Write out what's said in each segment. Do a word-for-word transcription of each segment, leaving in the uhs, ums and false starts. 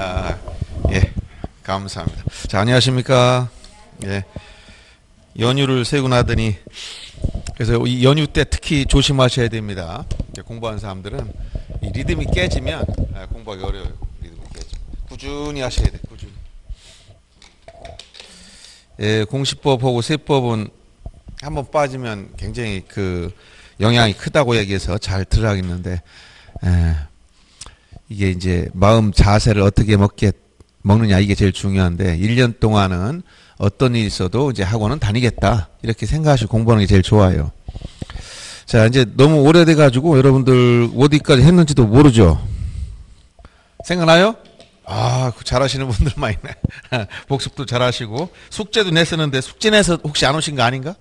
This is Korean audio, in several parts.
아, 예, 감사합니다. 자, 안녕하십니까. 예, 연휴를 세고 나더니, 그래서 이 연휴 때 특히 조심하셔야 됩니다. 공부하는 사람들은 이 리듬이 깨지면 공부하기 어려워요. 리듬이 깨지면. 꾸준히 하셔야 돼, 꾸준히. 예, 공시법하고 세법은 한번 빠지면 굉장히 그 영향이 크다고 얘기해서 잘 들어가겠는데, 예, 이게 이제 마음 자세를 어떻게 먹게, 먹느냐 이게 제일 중요한데, 일 년 동안은 어떤 일이 있어도 이제 학원은 다니겠다. 이렇게 생각하시고 공부하는 게 제일 좋아요. 자, 이제 너무 오래돼가지고 여러분들 어디까지 했는지도 모르죠? 생각나요? 아, 잘하시는 분들 많이 있네. 복습도 잘하시고, 숙제도 냈었는데, 숙제 내서 혹시 안 오신 거 아닌가?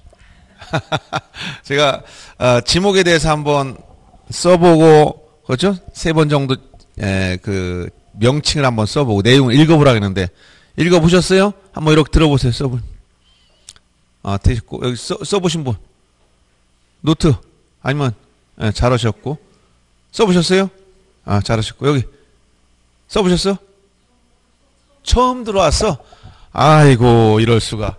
제가, 어, 지목에 대해서 한번 써보고, 그렇죠? 세 번 정도, 에, 그, 명칭을 한번 써보고, 내용을 읽어보라 했는데, 읽어보셨어요? 한번 이렇게 들어보세요, 써본. 아, 되셨고, 여기 써, 써보신 분. 노트. 아니면, 예, 잘하셨고. 써보셨어요? 아, 잘하셨고. 여기. 써보셨어? 처음 들어왔어? 아이고, 이럴 수가.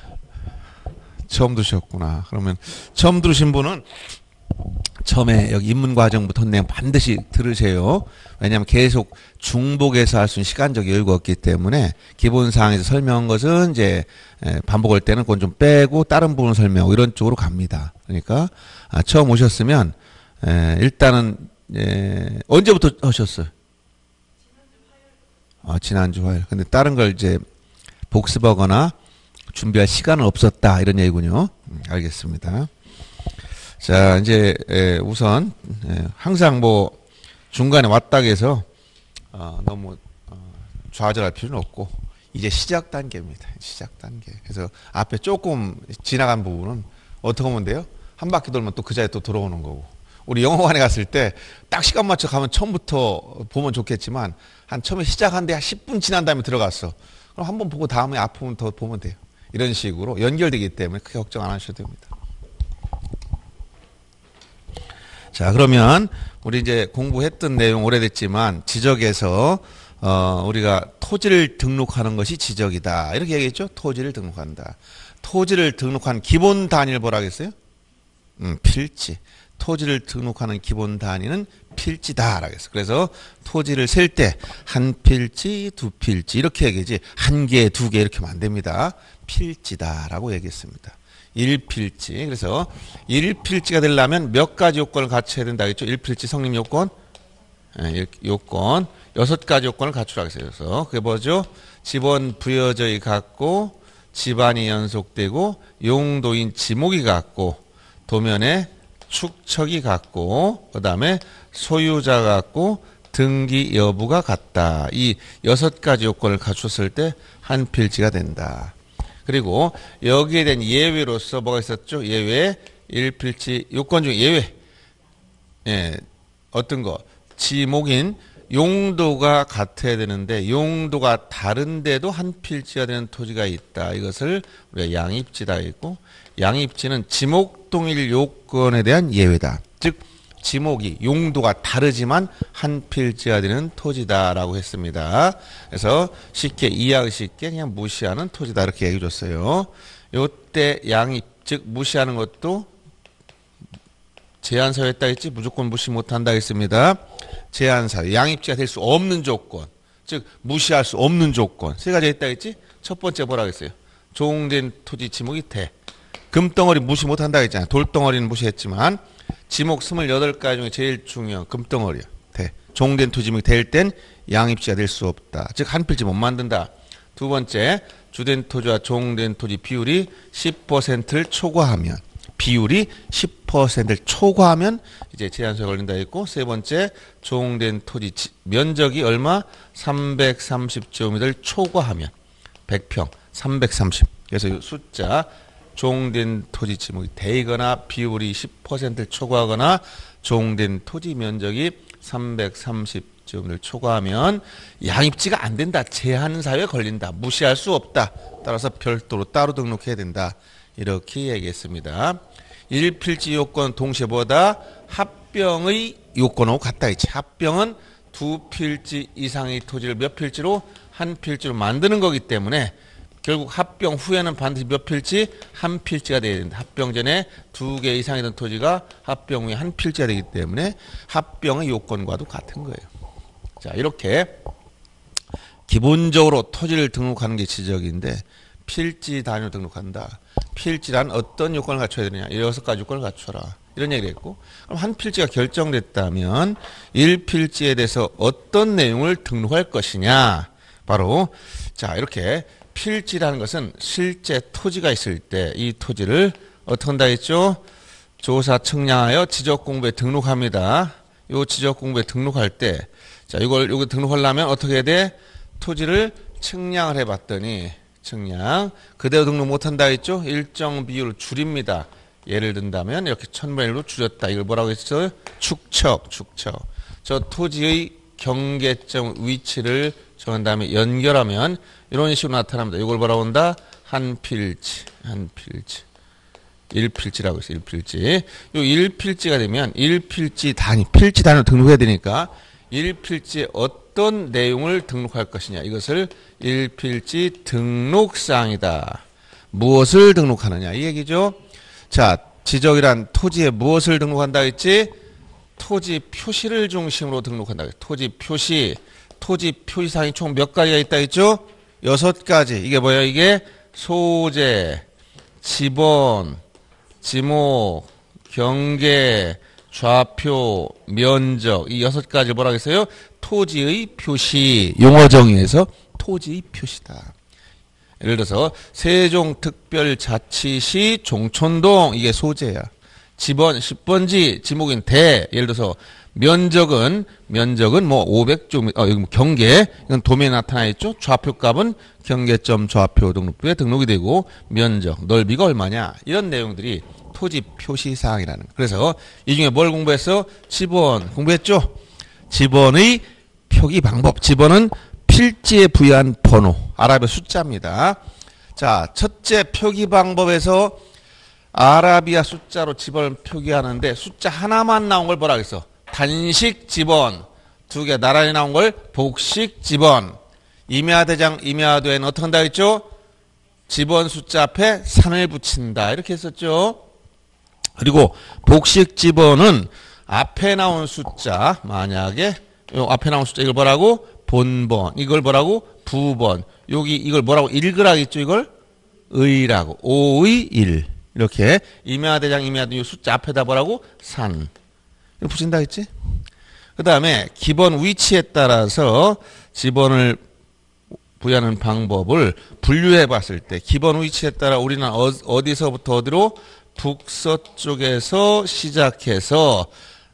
처음 들으셨구나. 그러면 처음 들으신 분은 처음에 여기 입문 과정부터 내용 반드시 들으세요. 왜냐하면 계속 중복해서 할 수 있는 시간적 여유가 없기 때문에 기본 사항에서 설명한 것은 이제 반복할 때는 그건 좀 빼고 다른 부분 설명하고 이런 쪽으로 갑니다. 그러니까 아, 처음 오셨으면 에, 일단은 에, 언제부터 하셨어요? 아, 지난주 화요일. 근데 다른 걸 이제 복습하거나 준비할 시간은 없었다 이런 얘기군요. 음, 알겠습니다. 자, 이제 에, 우선 에, 항상 뭐 중간에 왔다 해서 어, 너무 어, 좌절할 필요는 없고 이제 시작 단계입니다. 시작 단계. 그래서 앞에 조금 지나간 부분은 어떻게 하면 돼요? 한 바퀴 돌면 또 그 자리에 또 들어오는 거고. 우리 영어관에 갔을 때 딱 시간 맞춰 가면 처음부터 보면 좋겠지만 한 처음에 시작하는데 한 십 분 지난 다음에 들어갔어. 그럼 한번 보고 다음에 앞부분 더 보면 돼요. 이런 식으로 연결되기 때문에 크게 걱정 안 하셔도 됩니다. 자, 그러면 우리 이제 공부했던 내용 오래됐지만 지적에서 어, 우리가 토지를 등록하는 것이 지적이다. 이렇게 얘기했죠? 토지를 등록한다. 토지를 등록한 기본 단위를 뭐라 하겠어요? 음, 필지. 토지를 등록하는 기본 단위는 필지다. 라고 했어. 그래서 토지를 셀 때 한 필지, 두 필지 이렇게 얘기하지 한 개, 두 개 이렇게 하면 안 됩니다. 필지다. 라고 얘기했습니다. 일 필지. 그래서 일 필지가 되려면 몇 가지 요건을 갖춰야 된다. 했죠? 일 필지 성립 요건. 네, 요건. 여섯 가지 요건을 갖추라고 했어요. 그래서 그게 뭐죠? 지번 부여저이 같고, 집안이 연속되고, 용도인 지목이 같고, 도면에 축척이 같고, 그 다음에 소유자 같고, 등기 여부가 같다. 이 여섯 가지 요건을 갖췄을 때 한 필지가 된다. 그리고 여기에 대한 예외로서 뭐가 있었죠? 예외, 일 필지 요건 중 예외. 예, 어떤 거? 지목인 용도가 같아야 되는데 용도가 다른데도 한 필지가 되는 토지가 있다. 이것을 우리가 양입지다 했고, 양입지는 지목 동일 요건에 대한 예외다. 즉 지목이 용도가 다르지만 한 필지가 되는 토지다라고 했습니다. 그래서 쉽게 이해하기 쉽게 그냥 무시하는 토지다 이렇게 얘기해 줬어요. 요때 양입 즉 무시하는 것도 제한사유 했다 했지 무조건 무시 못한다 했습니다. 제한사유 양입지가 될 수 없는 조건, 즉 무시할 수 없는 조건 세 가지 했다 했지. 첫 번째 뭐라고 했어요? 종된 토지 지목이 돼. 금덩어리 무시 못한다 했잖아요. 돌덩어리는 무시했지만 지목 스물여덟 가지 중에 제일 중요한 금덩어리야. 돼. 종된 토지 지목이 될 땐 양입지가 될 수 없다. 즉 한 필지 못 만든다. 두 번째, 주된 토지와 종된 토지 비율이 십 퍼센트를 초과하면, 비율이 십 퍼센트를 초과하면 이제 제한소에 걸린다 했고, 세 번째, 종된 토지 면적이 얼마? 삼백삼십 제곱미터를 초과하면 백 평, 삼백삼십. 그래서 이 숫자 종된 토지 지목이 되거나 비율이 십 퍼센트를 초과하거나 종된 토지 면적이 삼백삼십 제곱미터를 초과하면 양입지가 안 된다. 제한사유에 걸린다. 무시할 수 없다. 따라서 별도로 따로 등록해야 된다. 이렇게 얘기했습니다. 일 필지 요건 동시에 뭐다? 합병의 요건하고 같다 했지. 합병은 두 필지 이상의 토지를 몇 필지로? 한 필지로 만드는 거기 때문에 결국 합병 후에는 반드시 몇 필지? 한 필지가 돼야 된다. 합병 전에 두 개 이상이던 토지가 합병 후에 한 필지가 되기 때문에 합병의 요건과도 같은 거예요. 자, 이렇게 기본적으로 토지를 등록하는 게 지적인데 필지 단위로 등록한다. 필지란 어떤 요건을 갖춰야 되느냐? 여섯 가지 요건을 갖춰라. 이런 얘기를 했고, 그럼 한 필지가 결정됐다면 일 필지에 대해서 어떤 내용을 등록할 것이냐? 바로 자, 이렇게 필지라는 것은 실제 토지가 있을 때 이 토지를 어떻게 한다 했죠? 조사 측량하여 지적공부에 등록합니다. 요 지적공부에 등록할 때, 자, 이걸 요거 등록하려면 어떻게 해야 돼? 토지를 측량을 해봤더니 측량 그대로 등록 못한다 했죠? 일정 비율을 줄입니다. 예를 든다면 이렇게 천분의 일로 줄였다. 이걸 뭐라고 했어요? 축척, 축척. 저 토지의 경계점 위치를 정한 다음에 연결하면 이런 식으로 나타납니다. 이걸 뭐라고 한다? 한 필지, 한 필지. 일 필지라고 했어요. 일 필지. 요 일 필지가 되면 일 필지 단위, 필지 단위로 등록해야 되니까 일 필지에 어떤 내용을 등록할 것이냐. 이것을 일 필지 등록사항이다. 무엇을 등록하느냐. 이 얘기죠. 자, 지적이란 토지에 무엇을 등록한다 했지? 토지 표시를 중심으로 등록한다. 토지 표시, 토지 표시사항이 총 몇 가지가 있다 했죠? 여섯 가지. 이게 뭐야? 이게 소재, 지번, 지목, 경계, 좌표, 면적, 이 여섯 가지 뭐라고 했어요? 토지의 표시, 용어 정의에서 토지의 표시다. 예를 들어서 세종특별자치시 종촌동, 이게 소재야. 지번, 십 번지, 지목인 대. 예를 들어서 면적은 면적은 뭐 오백 조, 어, 여기 뭐 경계, 이건 도면에 나타나 있죠. 좌표값은 경계점 좌표 등록부에 등록이 되고 면적, 넓이가 얼마냐, 이런 내용들이 토지 표시 사항이라는 거. 그래서 이 중에 뭘 공부했어? 지번 공부했죠. 지번의 표기 방법. 지번은 필지에 부여한 번호, 아랍의 숫자입니다. 자, 첫째 표기 방법에서 아라비아 숫자로 지번을 표기하는데 숫자 하나만 나온 걸 뭐라 그랬어? 단식 지번. 두 개 나란히 나온 걸 복식 지번. 임야대장 임야도에는 어떻게 한다 했죠? 지번 숫자 앞에 산을 붙인다. 이렇게 했었죠. 그리고 복식 지번은 앞에 나온 숫자, 만약에 요 앞에 나온 숫자 이걸 뭐라고? 본번. 이걸 뭐라고? 부번. 여기 이걸 뭐라고? 읽으라고 했죠. 이걸 의라고. 오의 일. 이렇게 임야대장 임야도 이 숫자 앞에다 뭐라고? 산. 이거 붙인다 했지? 그 다음에 기본 위치에 따라서 지번을 부여하는 방법을 분류해 봤을 때 기본 위치에 따라 우리는 어, 어디서부터 어디로? 북서쪽에서 시작해서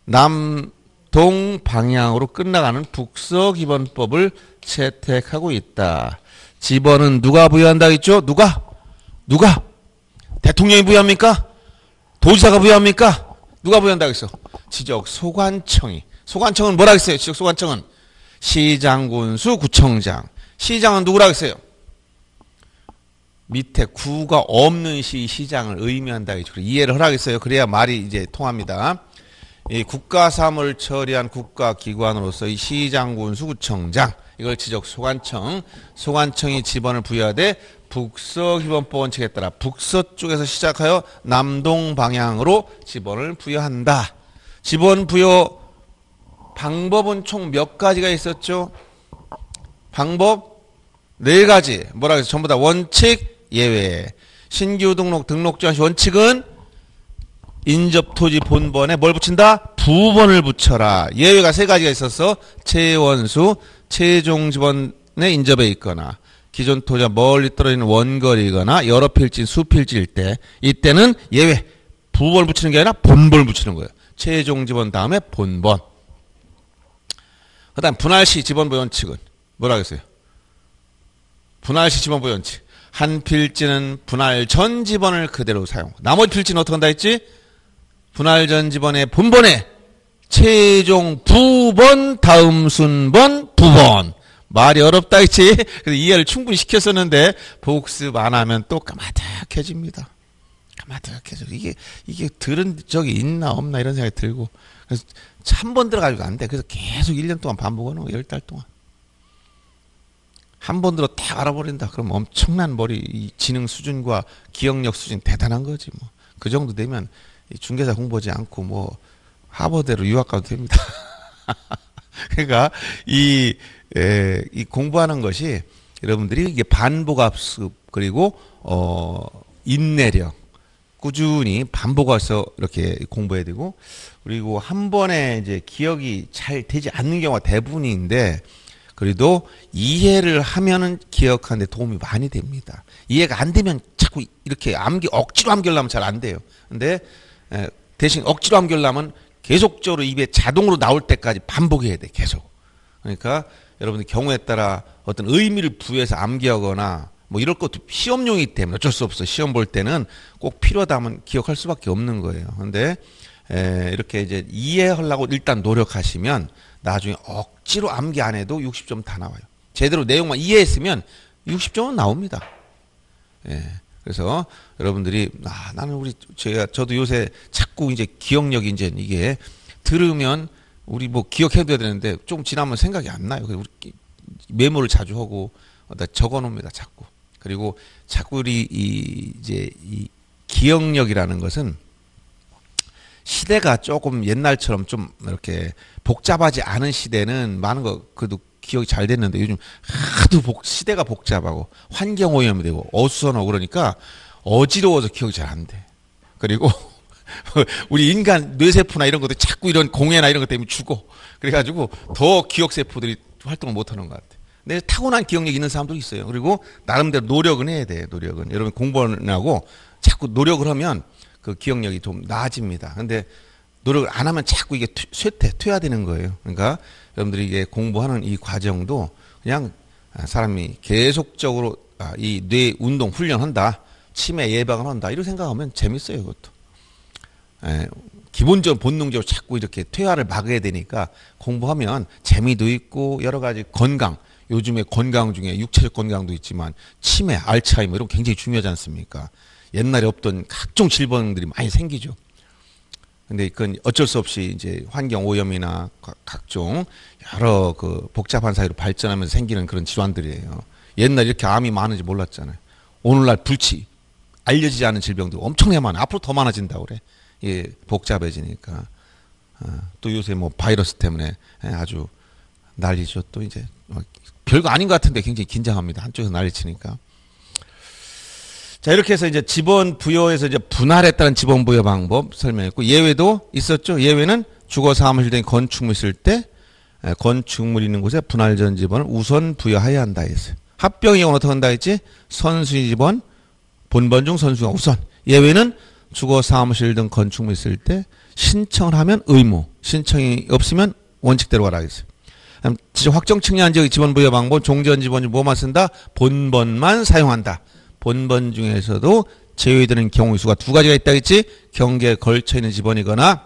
남동 방향으로 끝나가는 북서 기본법을 채택하고 있다. 지번은 누가 부여한다 했죠? 누가? 누가? 대통령이 부여합니까? 도지사가 부여합니까? 누가 부여한다 했어? 지적 소관청이. 소관청은 뭐라 했어요? 지적 소관청은 시장, 군수, 구청장. 시장은 누구라고 했어요? 밑에 구가 없는 시 시장을 의미한다 했죠. 이해를 하라겠어요. 그래야 말이 이제 통합니다. 이 국가 사무를 처리한 국가기관으로서 이 시장, 군수, 구청장, 이걸 지적 소관청, 소관청이 지번을 부여하되 북서 기본법 원칙에 따라 북서쪽에서 시작하여 남동 방향으로 지번을 부여한다. 지번 부여 방법은 총 몇 가지가 있었죠? 방법 네 가지. 뭐라 그래서 전부 다 원칙, 예외. 신규 등록, 등록 전 원칙은 인접토지 본번에 뭘 붙인다? 부번을 붙여라. 예외가 세 가지가 있었어. 최원수, 최종 지번에 인접해 있거나 기존 토지가 멀리 떨어지는 원거리거나 여러 필지, 수필지일 때 이때는 예외. 부번을 붙이는 게 아니라 본번을 붙이는 거예요. 최종 지번 다음에 본번. 그 다음 분할시 지번부 원칙은 뭐라 그랬어요? 분할시 지번부 원칙. 한 필지는 분할 전 지번을 그대로 사용. 나머지 필지는 어떻게 한다 했지? 분할 전 지번의 본번에 최종 부번 다음 순번 부번. 말이 어렵다 했지? 그래서 이해를 충분히 시켰었는데 복습 안 하면 또 까마득해집니다. 까마득해져. 이게 이게 들은 적이 있나 없나 이런 생각이 들고 그래서 한 번 들어가지고 안 돼. 그래서 계속 일 년 동안 반복하는 거, 열 달 동안. 한 번 들어 다 알아버린다. 그럼 엄청난 머리, 이 지능 수준과 기억력 수준 대단한 거지, 뭐. 그 정도 되면 중개사 공부하지 않고 뭐 하버드로 유학 가도 됩니다. 그러니까 이, 에, 이 공부하는 것이 여러분들이 이게 반복학습 그리고 어 인내력 꾸준히 반복해서 이렇게 공부해야 되고 그리고 한 번에 이제 기억이 잘 되지 않는 경우가 대부분인데 그래도 이해를 하면은 기억하는 데 도움이 많이 됩니다. 이해가 안 되면 자꾸 이렇게 암기 억지로 암기하려면 잘 안 돼요. 근데 에, 대신 억지로 암기하려면 계속적으로 입에 자동으로 나올 때까지 반복해야 돼. 계속. 그러니까 여러분들 경우에 따라 어떤 의미를 부여해서 암기하거나 뭐 이럴 것도 시험용이기 때문에 어쩔 수 없어. 시험 볼 때는 꼭 필요하다면 기억할 수밖에 없는 거예요. 근데 에, 이렇게 이제 이해하려고 일단 노력하시면 나중에 억지로 암기 안 해도 육십 점 다 나와요. 제대로 내용만 이해했으면 육십 점은 나옵니다. 예. 그래서 여러분들이 아 나는 우리 제가 저도 요새 자꾸 이제 기억력이 이제 이게 들으면 우리 뭐 기억해둬야 되는데 좀 지나면 생각이 안 나요. 그래서 우리 메모를 자주 하고 적어 놓습니다. 자꾸. 그리고 자꾸 우리 이 이제 이 기억력이라는 것은 시대가 조금 옛날처럼 좀 이렇게 복잡하지 않은 시대는 많은 거 그래도 기억이 잘 됐는데 요즘 하도 복, 시대가 복잡하고 환경 오염이 되고 어수선하고 그러니까 어지러워서 기억이 잘 안 돼. 그리고 우리 인간 뇌세포나 이런 것도 자꾸 이런 공해나 이런 것 때문에 죽어. 그래가지고 더 기억세포들이 활동을 못하는 것 같아. 근데 타고난 기억력 있는 사람도 있어요. 그리고 나름대로 노력은 해야 돼. 노력은 여러분 공부는 하고 자꾸 노력을 하면 그 기억력이 좀 나아집니다. 근데 노력을 안 하면 자꾸 이게 쇠퇴, 퇴화되는 거예요. 그러니까 여러분들이 이게 공부하는 이 과정도 그냥 사람이 계속적으로 이 뇌 운동 훈련한다. 치매 예방을 한다. 이렇게 생각하면 재밌어요. 그것도. 에, 기본적으로 본능적으로 자꾸 이렇게 퇴화를 막아야 되니까 공부하면 재미도 있고 여러 가지 건강. 요즘에 건강 중에 육체적 건강도 있지만 치매, 알츠하이머 이런 거 굉장히 중요하지 않습니까? 옛날에 없던 각종 질병들이 많이 생기죠. 근데 그건 어쩔 수 없이 이제 환경 오염이나 각종 여러 그 복잡한 사회로 발전하면서 생기는 그런 질환들이에요. 옛날 이렇게 암이 많은지 몰랐잖아요. 오늘날 불치, 알려지지 않은 질병도 엄청나게 많아. 앞으로 더 많아진다고 그래. 예, 복잡해지니까. 어, 또 요새 뭐 바이러스 때문에 아주 난리죠. 또 이제 별거 아닌 것 같은데 굉장히 긴장합니다. 한쪽에서 난리치니까. 자, 이렇게 해서 이제 지번 부여에서 이제 분할했다는 지번 부여 방법 설명했고, 예외도 있었죠. 예외는 주거 사무실 등 건축물 있을 때, 건축물 있는 곳에 분할 전 지번을 우선 부여해야 한다 했어요. 합병의 경우는 어떻게 한다 했지? 선순위 지번, 본번 중 선순위가 우선. 예외는 주거 사무실 등 건축물 있을 때 신청을 하면 의무, 신청이 없으면 원칙대로 가라 했어요. 지적 확정 측량 지역의 지번 부여 방법, 종전 지번 중 뭐만 쓴다? 본번만 사용한다. 본번 중에서도 제외되는 경우의 수가 두 가지가 있다 했지? 경계에 걸쳐 있는 지번이거나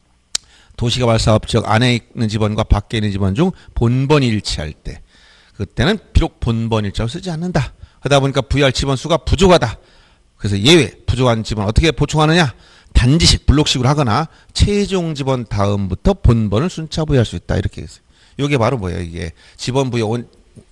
도시가 발사업 지역 안에 있는 지번과 밖에 있는 지번 중 본번이 일치할 때 그때는 비록 본번 일자로 쓰지 않는다. 그러다 보니까 부여할 지번 수가 부족하다. 그래서 예외 부족한 지번 어떻게 보충하느냐? 단지식 블록식으로 하거나 최종 지번 다음부터 본번을 순차 부여할 수 있다. 이렇게 했어요. 이게 바로 뭐예요? 이게 지번 부여 원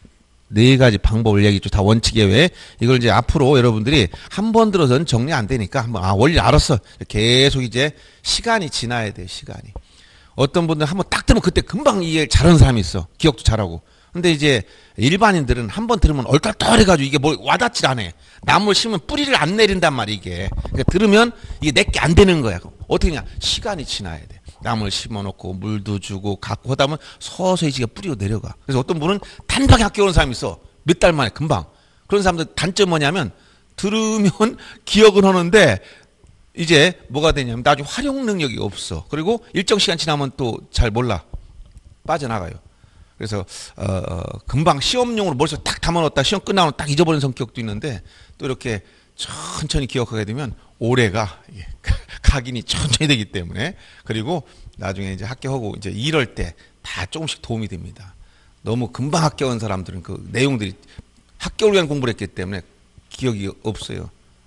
네 가지 방법을 얘기했죠. 다 원칙 예외. 이걸 이제 앞으로 여러분들이 한 번 들어서는 정리 안 되니까 한번 아 원리 알았어. 계속 이제 시간이 지나야 돼요. 시간이. 어떤 분들은 한번 딱 들으면 그때 금방 이해 잘하는 사람이 있어. 기억도 잘하고. 근데 이제 일반인들은 한 번 들으면 얼떨떨해가지고 이게 뭐 와닿질 않아. 나무를 심으면 뿌리를 안 내린단 말이야 이게. 그러니까 들으면 이게 내게 안 되는 거야. 어떻게 냐 시간이 지나야 돼. 나무를 심어놓고 물도 주고 갖고 하다 보면 서서히 지가 뿌리고 내려가. 그래서 어떤 분은 단박에 학교 오는 사람이 있어. 몇 달 만에 금방. 그런 사람들 단점 뭐냐면 들으면 기억은 하는데 이제 뭐가 되냐면 나중에 활용 능력이 없어. 그리고 일정 시간 지나면 또 잘 몰라. 빠져나가요. 그래서 어, 금방 시험용으로 머릿속에 딱 담아놓았다 시험 끝나면 딱 잊어버리는 성격도 있는데 또 이렇게 천천히 기억하게 되면 올해가 각인이 천천히 되기 때문에 그리고 나중에 이제 합격하고 이제 이럴 때 다 조금씩 도움이 됩니다. 너무 금방 합격한 사람들은 그 내용들이 합격을 위한 공부를 했기 때문에 기억이 없어요.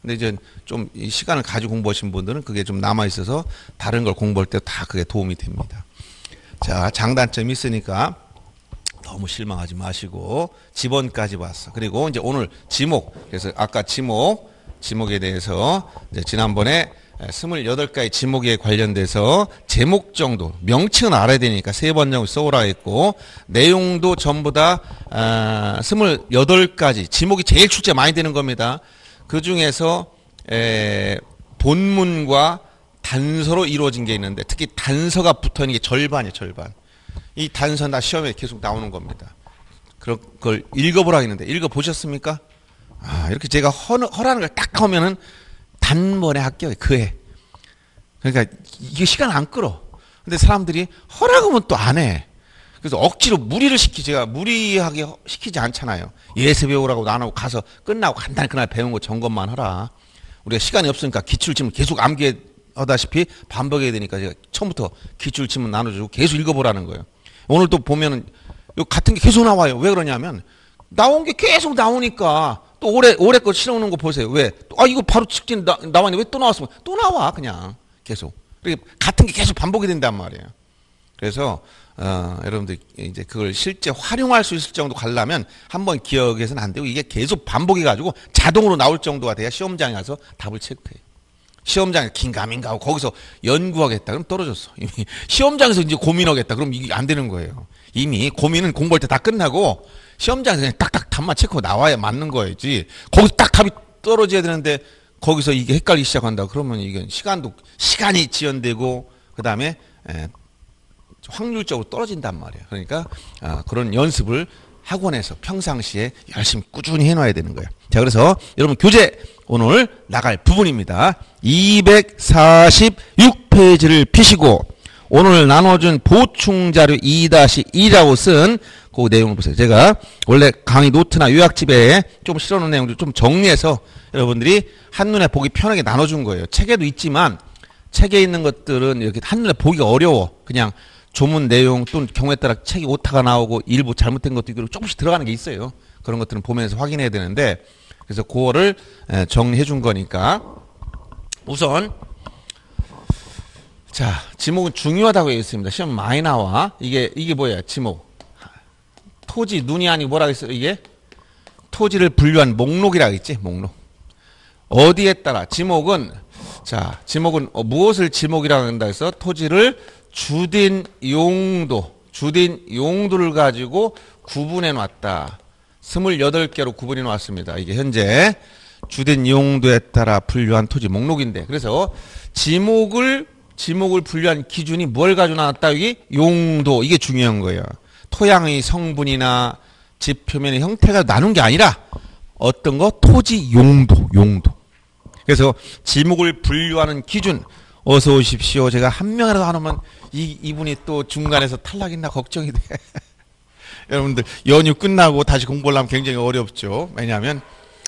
근데 이제 좀 이 시간을 가지고 공부하신 분들은 그게 좀 남아 있어서 다른 걸 공부할 때 다 그게 도움이 됩니다. 자, 장단점이 있으니까 너무 실망하지 마시고 지번까지 봤어. 그리고 이제 오늘 지목. 그래서 아까 지목, 지목에 대해서 이제 지난번에 스물여덟 가지 지목에 관련돼서 제목 정도, 명칭은 알아야 되니까 세 번 정도 써오라 했고, 내용도 전부 다, 아, 스물여덟 가지, 지목이 제일 출제 많이 되는 겁니다. 그 중에서, 에, 본문과 단서로 이루어진 게 있는데, 특히 단서가 붙어 있는 게 절반이에요, 절반. 이 단서 다 시험에 계속 나오는 겁니다. 그런 걸 읽어보라 했는데, 읽어보셨습니까? 아, 이렇게 제가 허, 허라는 걸 딱 하면은, 단번에 합격해, 그 해. 그러니까 이게 시간 안 끌어. 근데 사람들이 허락하면 또 안 해. 그래서 억지로 무리를 시키지. 제가 무리하게 시키지 않잖아요. 예습 배우라고 안 하고 가서 끝나고 간단히 그날 배운 거 점검만 하라. 우리가 시간이 없으니까 기출지문 계속 암기하다시피 반복해야 되니까 제가 처음부터 기출지문 나눠주고 계속 읽어보라는 거예요. 오늘 또 보면은 같은 게 계속 나와요. 왜 그러냐면 나온 게 계속 나오니까 또 올해, 올해 거 실어오는 거 보세요. 왜? 아, 이거 바로 직진 나, 나왔는데 왜 또 나왔으면 또 나와, 그냥. 계속. 같은 게 계속 반복이 된단 말이에요. 그래서, 어, 여러분들 이제 그걸 실제 활용할 수 있을 정도 가려면 한번 기억해서는 안 되고 이게 계속 반복해가지고 자동으로 나올 정도가 돼야 시험장에 가서 답을 체크해요. 시험장에 긴가민가 하고 거기서 연구하겠다. 그럼 떨어졌어. 이미 시험장에서 이제 고민하겠다. 그럼 이게 안 되는 거예요. 이미 고민은 공부할 때 다 끝나고 시험장에서 그냥 딱딱 답만 체크하고 나와야 맞는 거였지. 거기서 딱 답이 떨어져야 되는데 거기서 이게 헷갈리기 시작한다. 그러면 이건 시간도, 시간이 지연되고 그 다음에 확률적으로 떨어진단 말이에요. 그러니까 아, 그런 연습을 학원에서 평상시에 열심히 꾸준히 해놔야 되는 거예요. 자, 그래서 여러분 교재 오늘 나갈 부분입니다. 이백사십육 페이지를 피시고 오늘 나눠준 보충자료 이 다시 이라고 쓴 그 내용을 보세요. 제가 원래 강의 노트나 요약집에 좀 실어놓은 내용들 좀 정리해서 여러분들이 한눈에 보기 편하게 나눠준 거예요. 책에도 있지만 책에 있는 것들은 이렇게 한눈에 보기가 어려워. 그냥 조문 내용 또는 경우에 따라 책이 오타가 나오고 일부 잘못된 것도 있고 조금씩 들어가는 게 있어요. 그런 것들은 보면서 확인해야 되는데 그래서 그거를 정리해 준 거니까 우선 자, 지목은 중요하다고 했습니다. 시험 많이 나와. 이게, 이게 뭐야, 지목. 토지, 눈이 아니고 뭐라고 했어요, 이게? 토지를 분류한 목록이라고 했지, 목록. 어디에 따라, 지목은, 자, 지목은 어, 무엇을 지목이라고 한다 해서 토지를 주된 용도, 주된 용도를 가지고 구분해 놨다. 스물여덟 개로 구분해 놨습니다. 이게 현재 주된 용도에 따라 분류한 토지 목록인데. 그래서 지목을 지목을 분류한 기준이 뭘 가지고 나왔다? 여기 용도. 이게 중요한 거예요. 토양의 성분이나 집 표면의 형태가 나눈 게 아니라 어떤 거? 토지 용도. 용도. 그래서 지목을 분류하는 기준. 어서 오십시오. 제가 한 명이라도 안 오면 이, 이분이 또 중간에서 탈락했나 걱정이 돼. 여러분들 연휴 끝나고 다시 공부를 하면 굉장히 어렵죠. 왜냐하면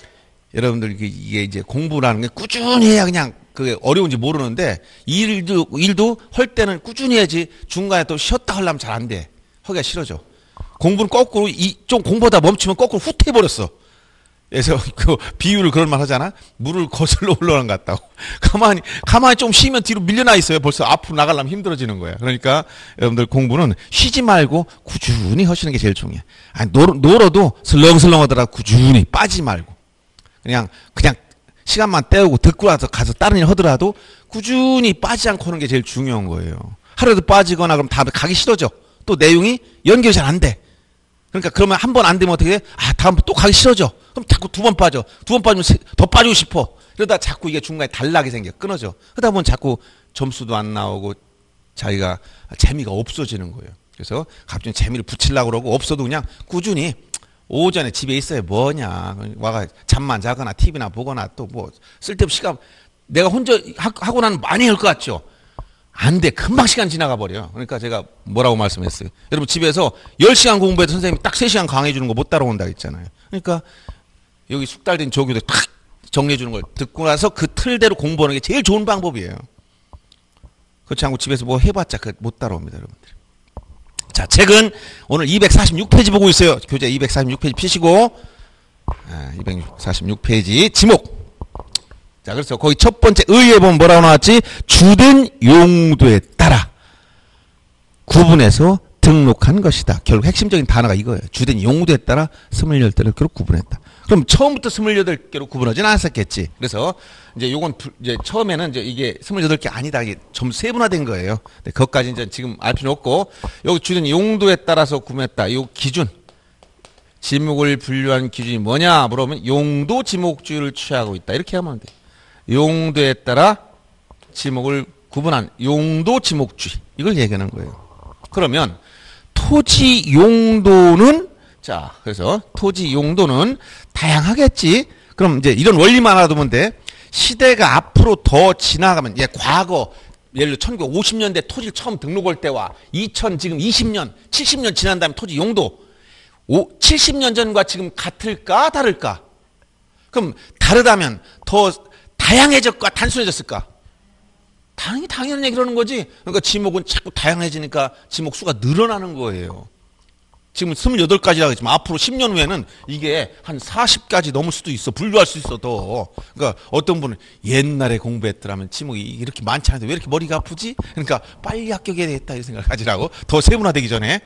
여러분들 이게 이제 공부라는 게 꾸준히 해야 그냥 그게 어려운지 모르는데 일도 일도 할 때는 꾸준히 해야지 중간에 또 쉬었다 하려면 잘 안 돼. 하기가 싫어져. 공부는 거꾸로 이 좀 공부하다 멈추면 거꾸로 후퇴해 버렸어. 그래서 그 비유를 그런 말 하잖아. 물을 거슬러 올라가는 것 같다고. 가만히 가만히 좀 쉬면 뒤로 밀려나 있어요. 벌써 앞으로 나가려면 힘들어지는 거야. 그러니까 여러분들 공부는 쉬지 말고 꾸준히 하시는 게 제일 중요해. 아니 놀, 놀아도 슬렁슬렁 하더라. 꾸준히 빠지지 말고 그냥 그냥 시간만 때우고 듣고 나서 가서 다른 일 하더라도 꾸준히 빠지지 않고 하는 게 제일 중요한 거예요. 하루에도 빠지거나 그럼 다음에 가기 싫어져. 또 내용이 연결이 잘 안 돼. 그러니까 그러면 한 번 안 되면 어떻게 해? 아, 다음번 또 가기 싫어져. 그럼 자꾸 두 번 빠져. 두 번 빠지면 더 빠지고 싶어. 그러다 자꾸 이게 중간에 단락이 생겨. 끊어져. 그러다 보면 자꾸 점수도 안 나오고 자기가 재미가 없어지는 거예요. 그래서 갑자기 재미를 붙이려고 그러고 없어도 그냥 꾸준히 오전에 집에 있어야 뭐냐. 와가 잠만 자거나 티비나 보거나 또 뭐 쓸데없이 시간 내가 혼자 하고 나는 많이 할 것 같죠. 안 돼. 금방 시간 지나가 버려. 그러니까 제가 뭐라고 말씀했어요. 여러분 집에서 열 시간 공부해도 선생님이 딱 세 시간 강의해 주는 거 못 따라온다 했잖아요. 그러니까 여기 숙달된 조교들 탁 정리해 주는 걸 듣고 나서 그 틀대로 공부하는 게 제일 좋은 방법이에요. 그렇지 않고 집에서 뭐 해봤자 못 따라옵니다, 여러분들. 자, 책은 오늘 이백사십육 페이지 보고 있어요. 교재 이백사십육 페이지 피시고 아, 이백사십육 페이지 지목. 자, 그래서 거기 첫 번째 의에 보면 뭐라고 나왔지? 주된 용도에 따라 구분해서 등록한 것이다. 결국 핵심적인 단어가 이거예요. 주된 용도에 따라 스물여덟 개로 구분했다. 그럼 처음부터 스물여덟 개로 구분하진 않았었겠지. 그래서 이제 요건 이제 처음에는 이제 이게 스물여덟 개 아니다. 이게 좀 세분화된 거예요. 근데 그것까지 이제 지금 알 필요 없고, 여기 주된 용도에 따라서 구분했다. 요 기준. 지목을 분류한 기준이 뭐냐 물어보면 용도 지목주의를 취하고 있다. 이렇게 하면 돼. 용도에 따라 지목을 구분한 용도 지목주의. 이걸 얘기하는 거예요. 그러면 토지 용도는, 자, 그래서 토지 용도는 다양하겠지. 그럼 이제 이런 원리만 알아두면 돼. 시대가 앞으로 더 지나가면, 예, 과거, 예를 들어 천구백오십 년대 토지를 처음 등록할 때와 이천 지금 이십 년, 칠십 년 지난 다음에 토지 용도, 오, 칠십 년 전과 지금 같을까, 다를까? 그럼 다르다면 더 다양해졌을까, 단순해졌을까? 당연히 당연한 얘기를 하는 거지. 그러니까 지목은 자꾸 다양해지니까 지목 수가 늘어나는 거예요. 지금 스물여덟 가지라고 했지만 앞으로 십 년 후에는 이게 한 사십 가지 넘을 수도 있어. 분류할 수 있어 더. 그러니까 어떤 분은 옛날에 공부했더라면 지목이 이렇게 많지 않은데 왜 이렇게 머리가 아프지? 그러니까 빨리 합격해야 되겠다 이 생각을 가지라고. 더 세분화되기 전에.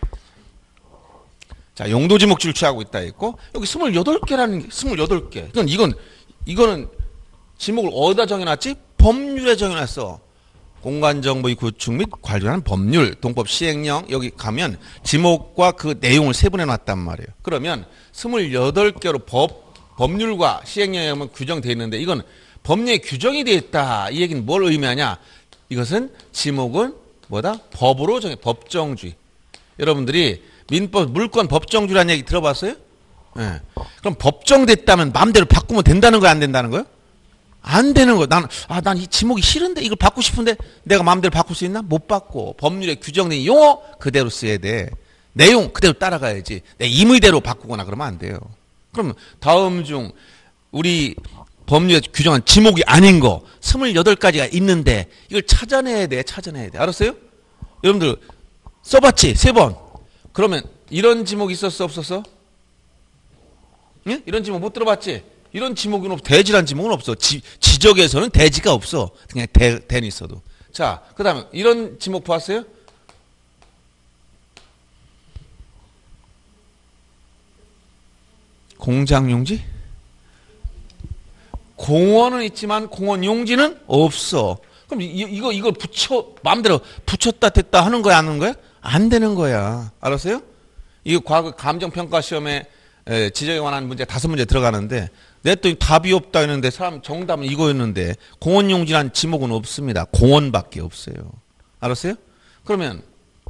자, 용도 지목주를 취하고 있다 했고, 여기 스물여덟 개라는 게 스물여덟 개. 이건 이건 이거는 지목을 어디다 정해놨지? 법률에 정해놨어. 공간정보의 구축 및 관리하는 법률, 동법 시행령, 여기 가면 지목과 그 내용을 세분해 놨단 말이에요. 그러면 스물여덟 개로 법, 법률과 시행령에 보면 규정되어 있는데 이건 법률에 규정이 되어 있다. 이 얘기는 뭘 의미하냐? 이것은 지목은 뭐다? 법으로 정해, 법정주의. 여러분들이 민법, 물권 법정주의라는 얘기 들어봤어요? 네. 그럼 법정됐다면 마음대로 바꾸면 된다는 거야, 안 된다는 거야? 안 되는 거야. 난, 아, 난 이 지목이 싫은데 이걸 바꾸고 싶은데 내가 마음대로 바꿀 수 있나? 못 바꿔. 법률에 규정된 용어 그대로 써야 돼. 내용 그대로 따라가야지. 내 임의대로 바꾸거나 그러면 안 돼요. 그럼 다음 중 우리 법률에 규정한 지목이 아닌 거 스물여덟 가지가 있는데 이걸 찾아내야 돼. 찾아내야 돼. 알았어요? 여러분들 써봤지? 세 번. 그러면 이런 지목이 있었어? 없었어? 응? 이런 지목 못 들어봤지? 이런 지목은 없어. 대지란 지목은 없어. 지, 지적에서는 대지가 없어. 그냥 대, 대는 있어도. 자, 그 다음에 이런 지목 보았어요? 공장용지? 공원은 있지만 공원 용지는 없어. 그럼 이, 이거, 이걸 붙여, 마음대로 붙였다 됐다 하는 거야, 안 하는 거야? 안 되는 거야. 알았어요? 이거 과거 감정평가 시험에 에, 지적에 관한 문제 다섯 문제 들어가는데 냈더니 답이 없다 했는데 사람 정답은 이거였는데 공원용지란 지목은 없습니다. 공원밖에 없어요. 알았어요? 그러면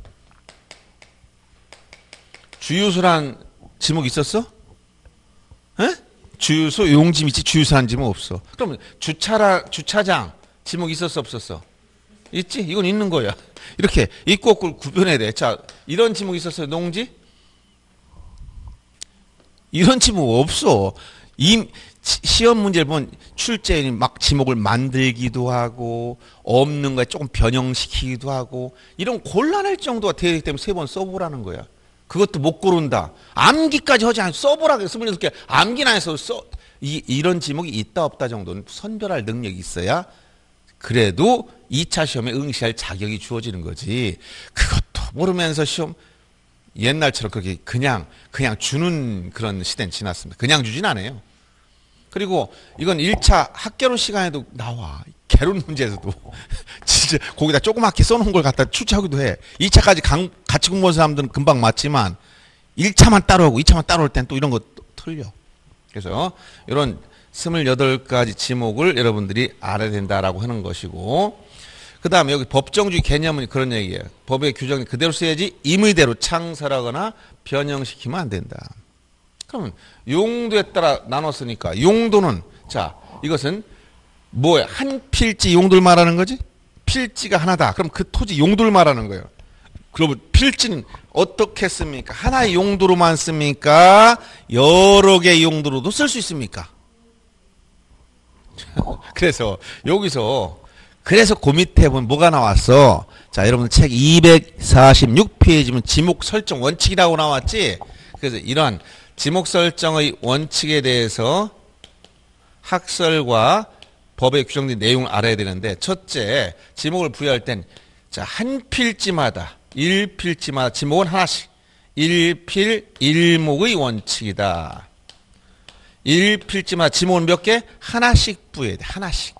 주유소란 지목 있었어? 에? 주유소 용지 있지 주유소란 지목 없어. 그러면 주차라 주차장 지목 있었어 없었어? 있지? 이건 있는 거야. 이렇게 있고 없고를 구분해야 돼. 자, 이런 지목 있었어요? 농지? 이런 지목 없어. 이 시험 문제를 보면 출제인이 막 지목을 만들기도 하고 없는 거에 조금 변형시키기도 하고 이런 곤란할 정도가 되기 때문에 세 번 써보라는 거야. 그것도 못 고른다. 암기까지 하지 않고 써보라. 스물여섯 개 암기나 해서 써. 이, 이런 지목이 있다 없다 정도는 선별할 능력이 있어야 그래도 이 차 시험에 응시할 자격이 주어지는 거지. 그것도 모르면서 시험 옛날처럼 그렇게 그냥 그냥 주는 그런 시대는 지났습니다. 그냥 주진 않아요. 그리고 이건 일 차 학개론 시간에도 나와. 개론 문제에서도 진짜 거기다 조그맣게 써놓은 걸 갖다 출제하기도 해. 이 차까지 강, 같이 공부한 사람들은 금방 맞지만 일 차만 따로 하고 이 차만 따로 할 땐 또 이런 거 틀려. 그래서 이런 스물여덟 가지 지목을 여러분들이 알아야 된다라고 하는 것이고, 그 다음에 여기 법정주의 개념은 그런 얘기예요. 법의 규정이 그대로 써야지 임의대로 창설하거나 변형시키면 안 된다. 그러면 용도에 따라 나눴으니까 용도는, 자, 이것은 뭐야? 한 필지 용도를 말하는 거지? 필지가 하나다. 그럼 그 토지 용도를 말하는 거예요. 그러면 필지는 어떻게 씁니까? 하나의 용도로만 씁니까? 여러 개의 용도로도 쓸 수 있습니까? 그래서 여기서 그래서 그 밑에 보면 뭐가 나왔어? 자, 여러분 책 이백사십육 페이지면 지목 설정 원칙이라고 나왔지? 그래서 이러한 지목 설정의 원칙에 대해서 학설과 법에 규정된 내용을 알아야 되는데, 첫째, 지목을 부여할 땐, 자, 한 필지마다, 일 필지마다 지목은 하나씩. 일필 일목의 원칙이다. 일필지마다 지목은 몇 개? 하나씩 부여해야 돼. 하나씩.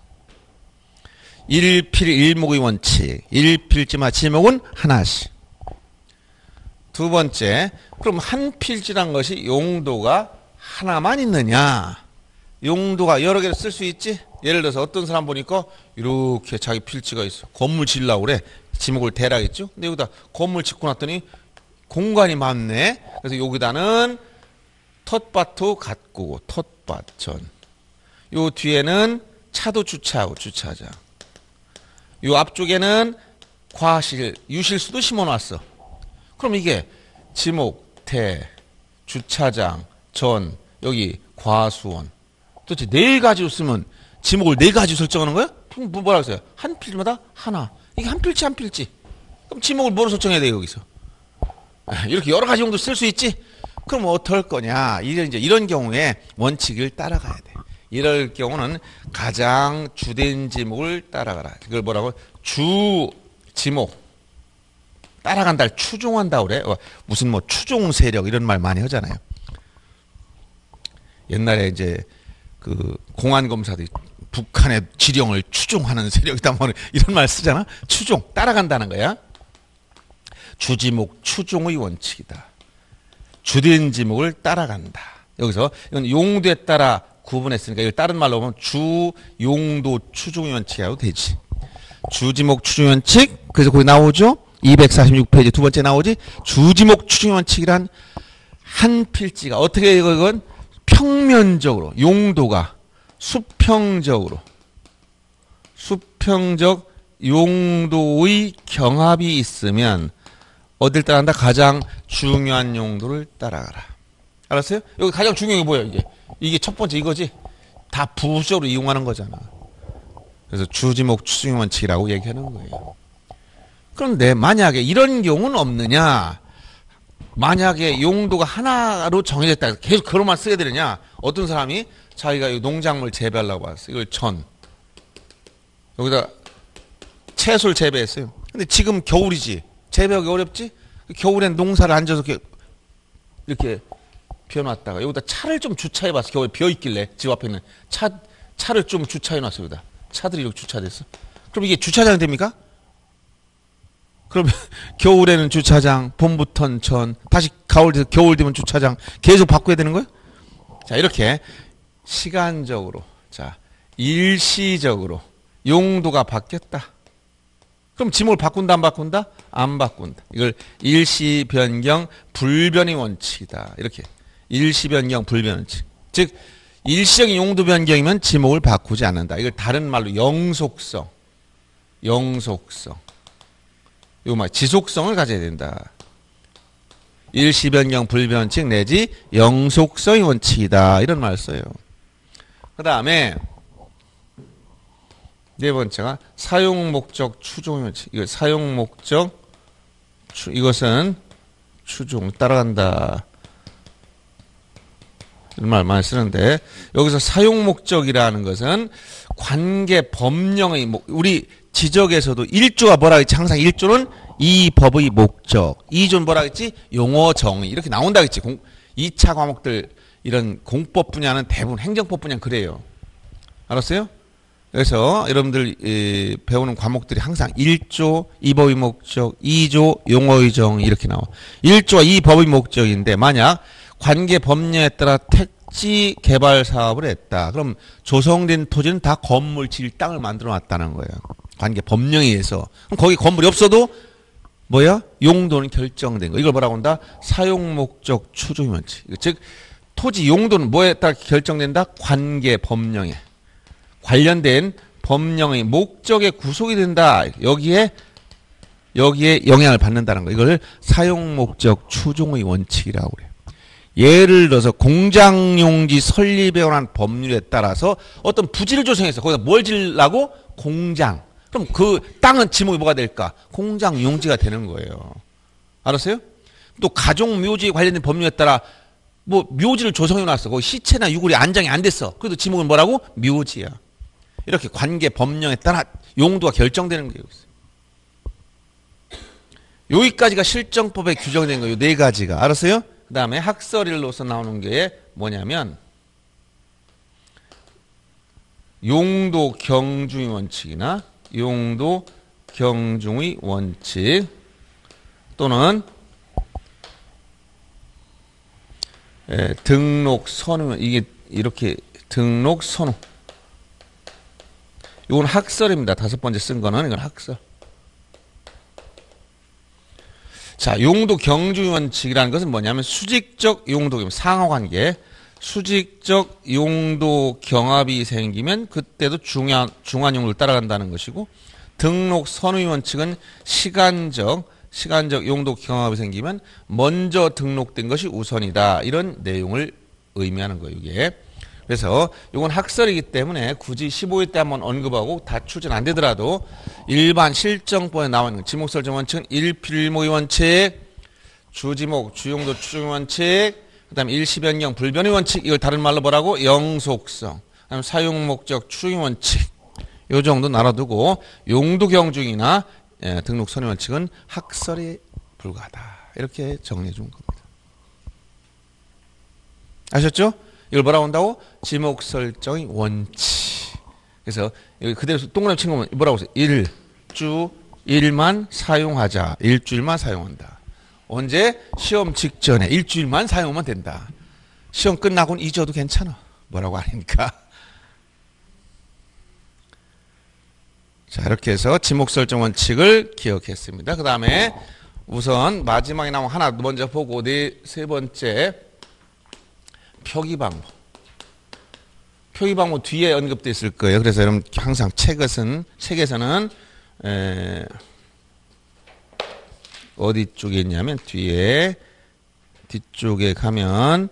일필 일목의 원칙. 일필지마다 지목은 하나씩. 두 번째, 그럼 한 필지란 것이 용도가 하나만 있느냐? 용도가 여러 개를 쓸 수 있지? 예를 들어서 어떤 사람 보니까 이렇게 자기 필지가 있어. 건물 지으려고 그래. 지목을 대라겠죠? 근데 여기다 건물 짓고 났더니 공간이 많네. 그래서 여기다는 텃밭도 가꾸고, 텃밭 전. 요 뒤에는 차도 주차하고, 주차장. 요 앞쪽에는 과실, 유실수도 심어놨어. 그럼 이게 지목, 대, 주차장, 전, 여기 과수원. 도대체 네 가지로 쓰면 지목을 네 가지 설정하는 거야? 그럼 뭐라고 써요? 한 필지마다 하나. 이게 한 필지, 한 필지. 그럼 지목을 뭐로 설정해야 돼, 여기서? 이렇게 여러 가지 용도 쓸 수 있지? 그럼 어떨 거냐? 이런, 이제 이런 경우에 원칙을 따라가야 돼. 이럴 경우는 가장 주된 지목을 따라가라. 이걸 뭐라고? 주 지목. 따라간다, 추종한다 그래. 어, 무슨 뭐 추종 세력 이런 말 많이 하잖아요. 옛날에 이제 그 공안 검사들이 북한의 지령을 추종하는 세력이다 뭐 이런 말 쓰잖아. 추종, 따라간다는 거야. 주지목 추종의 원칙이다. 주된 지목을 따라간다. 여기서 이건 용도에 따라 구분했으니까 이걸 다른 말로 보면 주 용도 추종의 원칙이라고 되지. 주지목 추종의 원칙. 그래서 거기 나오죠. 이백사십육 페이지 두 번째 나오지. 주지목 추종의 원칙이란 한 필지가 어떻게 이건 평면적으로 용도가 수평적으로 수평적 용도의 경합이 있으면 어딜 따라간다? 가장 중요한 용도를 따라가라. 알았어요? 여기 가장 중요한 게 뭐예요? 이게 이게 첫 번째 이거지. 다 부수적으로 이용하는 거잖아. 그래서 주지목 추종의 원칙이라고 얘기하는 거예요. 그런데 만약에 이런 경우는 없느냐? 만약에 용도가 하나로 정해졌다. 계속 그것만 쓰게 되느냐? 어떤 사람이 자기가 농작물 재배하려고 왔어. 이걸 전. 여기다 채소를 재배했어요. 근데 지금 겨울이지. 재배하기 어렵지? 겨울엔 농사를 앉아서 이렇게, 이렇게 비워놨다가 여기다 차를 좀 주차해봤어. 겨울에 비어있길래 집 앞에 있는 차, 차를 좀 주차해놨어. 여기다. 차들이 이렇게 주차됐어. 그럼 이게 주차장이 됩니까? 그럼 겨울에는 주차장, 봄부터는 전, 다시 가을 돼서 겨울 되면 주차장 계속 바꿔야 되는 거예요? 자, 이렇게 시간적으로, 자, 일시적으로 용도가 바뀌었다. 그럼 지목을 바꾼다, 안 바꾼다? 안 바꾼다. 이걸 일시 변경 불변의 원칙이다. 이렇게. 일시 변경 불변 원칙. 즉, 일시적인 용도 변경이면 지목을 바꾸지 않는다. 이걸 다른 말로 영속성. 영속성. 이거 말 지속성을 가져야 된다. 일시 변경 불변 원칙 내지 영속성의 원칙이다. 이런 말을 써요. 그 다음에 네 번째가 사용 목적 추종의 원칙. 이거 사용 목적 추, 이것은 추종 따라간다. 이런 말 많이 쓰는데 여기서 사용 목적이라는 것은 관계 법령의 목, 우리 지적에서도 일 조가 뭐라 했지? 항상 일 조는 이 법의 목적, 이 조는 뭐라 했지? 용어 정의 이렇게 나온다 했지. 공, 이 차 과목들 이런 공법 분야는 대부분 행정법 분야는 그래요. 알았어요? 그래서 여러분들 이, 배우는 과목들이 항상 일 조 이 법의 목적, 이 조 용어의 정의 이렇게 나와. 일 조가 이 법의 목적인데 만약 관계 법령에 따라 택지 개발 사업을 했다. 그럼 조성된 토지는 다 건물 질 땅을 만들어 놨다는 거예요. 관계 법령에 의해서. 그럼 거기 건물이 없어도 뭐야? 용도는 결정된 거. 이걸 뭐라고 한다? 사용 목적 추종의 원칙. 즉 토지 용도는 뭐에 따라 결정된다? 관계 법령에 관련된 법령의 목적에 구속이 된다. 여기에 여기에 영향을 받는다는 거. 이걸 사용 목적 추종의 원칙이라고 그래요. 예를 들어서 공장용지 설립에 관한 법률에 따라서 어떤 부지를 조성해서 거기다 뭘 지으려고? 공장. 그럼 그 땅은 지목이 뭐가 될까? 공장 용지가 되는 거예요. 알았어요? 또 가족묘지에 관련된 법률에 따라 뭐 묘지를 조성해 놨어. 거기 시체나 유골이 안장이 안 됐어. 그래도 지목은 뭐라고? 묘지야. 이렇게 관계 법령에 따라 용도가 결정되는 게 있어요. 여기까지가 실정법에 규정된 거예요. 네 가지가. 알았어요? 그 다음에 학설일로서 나오는 게 뭐냐면 용도 경중의 원칙이나 용도 경중의 원칙 또는 예, 등록 선우 이게 이렇게 등록 선우 이건 학설입니다. 다섯 번째 쓴 거는 이건 학설. 자, 용도 경중의 원칙이라는 것은 뭐냐면 수직적 용도 상하관계 수직적 용도 경합이 생기면 그때도 중요한 중한 용도를 따라간다는 것이고 등록 선의 원칙은 시간적 시간적 용도 경합이 생기면 먼저 등록된 것이 우선이다. 이런 내용을 의미하는 거예요, 이게. 그래서 이건 학설이기 때문에 굳이 십오 회 때 한번 언급하고 다 출전 안 되더라도 일반 실정법에 나와 있는 지목설정 원칙은 일필일목의 원칙, 주지목, 주용도 추정의 원칙, 그 다음에 일시변경, 불변의 원칙, 이걸 다른 말로 뭐라고? 영속성, 그 다음에 사용목적, 추정의 원칙, 요 정도 나눠두고 용도 경중이나 예, 등록 선의 원칙은 학설에 불과하다. 이렇게 정리해 준 겁니다. 아셨죠? 이걸 뭐라고 한다고? 지목 설정의 원칙. 그래서 여기 그대로 동그라미 친 거면 뭐라고 했어요? 일주일만 사용하자. 일주일만 사용한다. 언제? 시험 직전에 일주일만 사용하면 된다. 시험 끝나고는 잊어도 괜찮아. 뭐라고 하니까. 자, 이렇게 해서 지목 설정 원칙을 기억했습니다. 그 다음에 우선 마지막에 나온 하나 먼저 보고 네, 세 번째 표기 방법. 표기 방법 뒤에 언급되어 있을 거예요. 그래서 여러분 항상 책에서는, 책에서는 에, 어디 쪽에 있냐면 뒤에 뒤쪽에 가면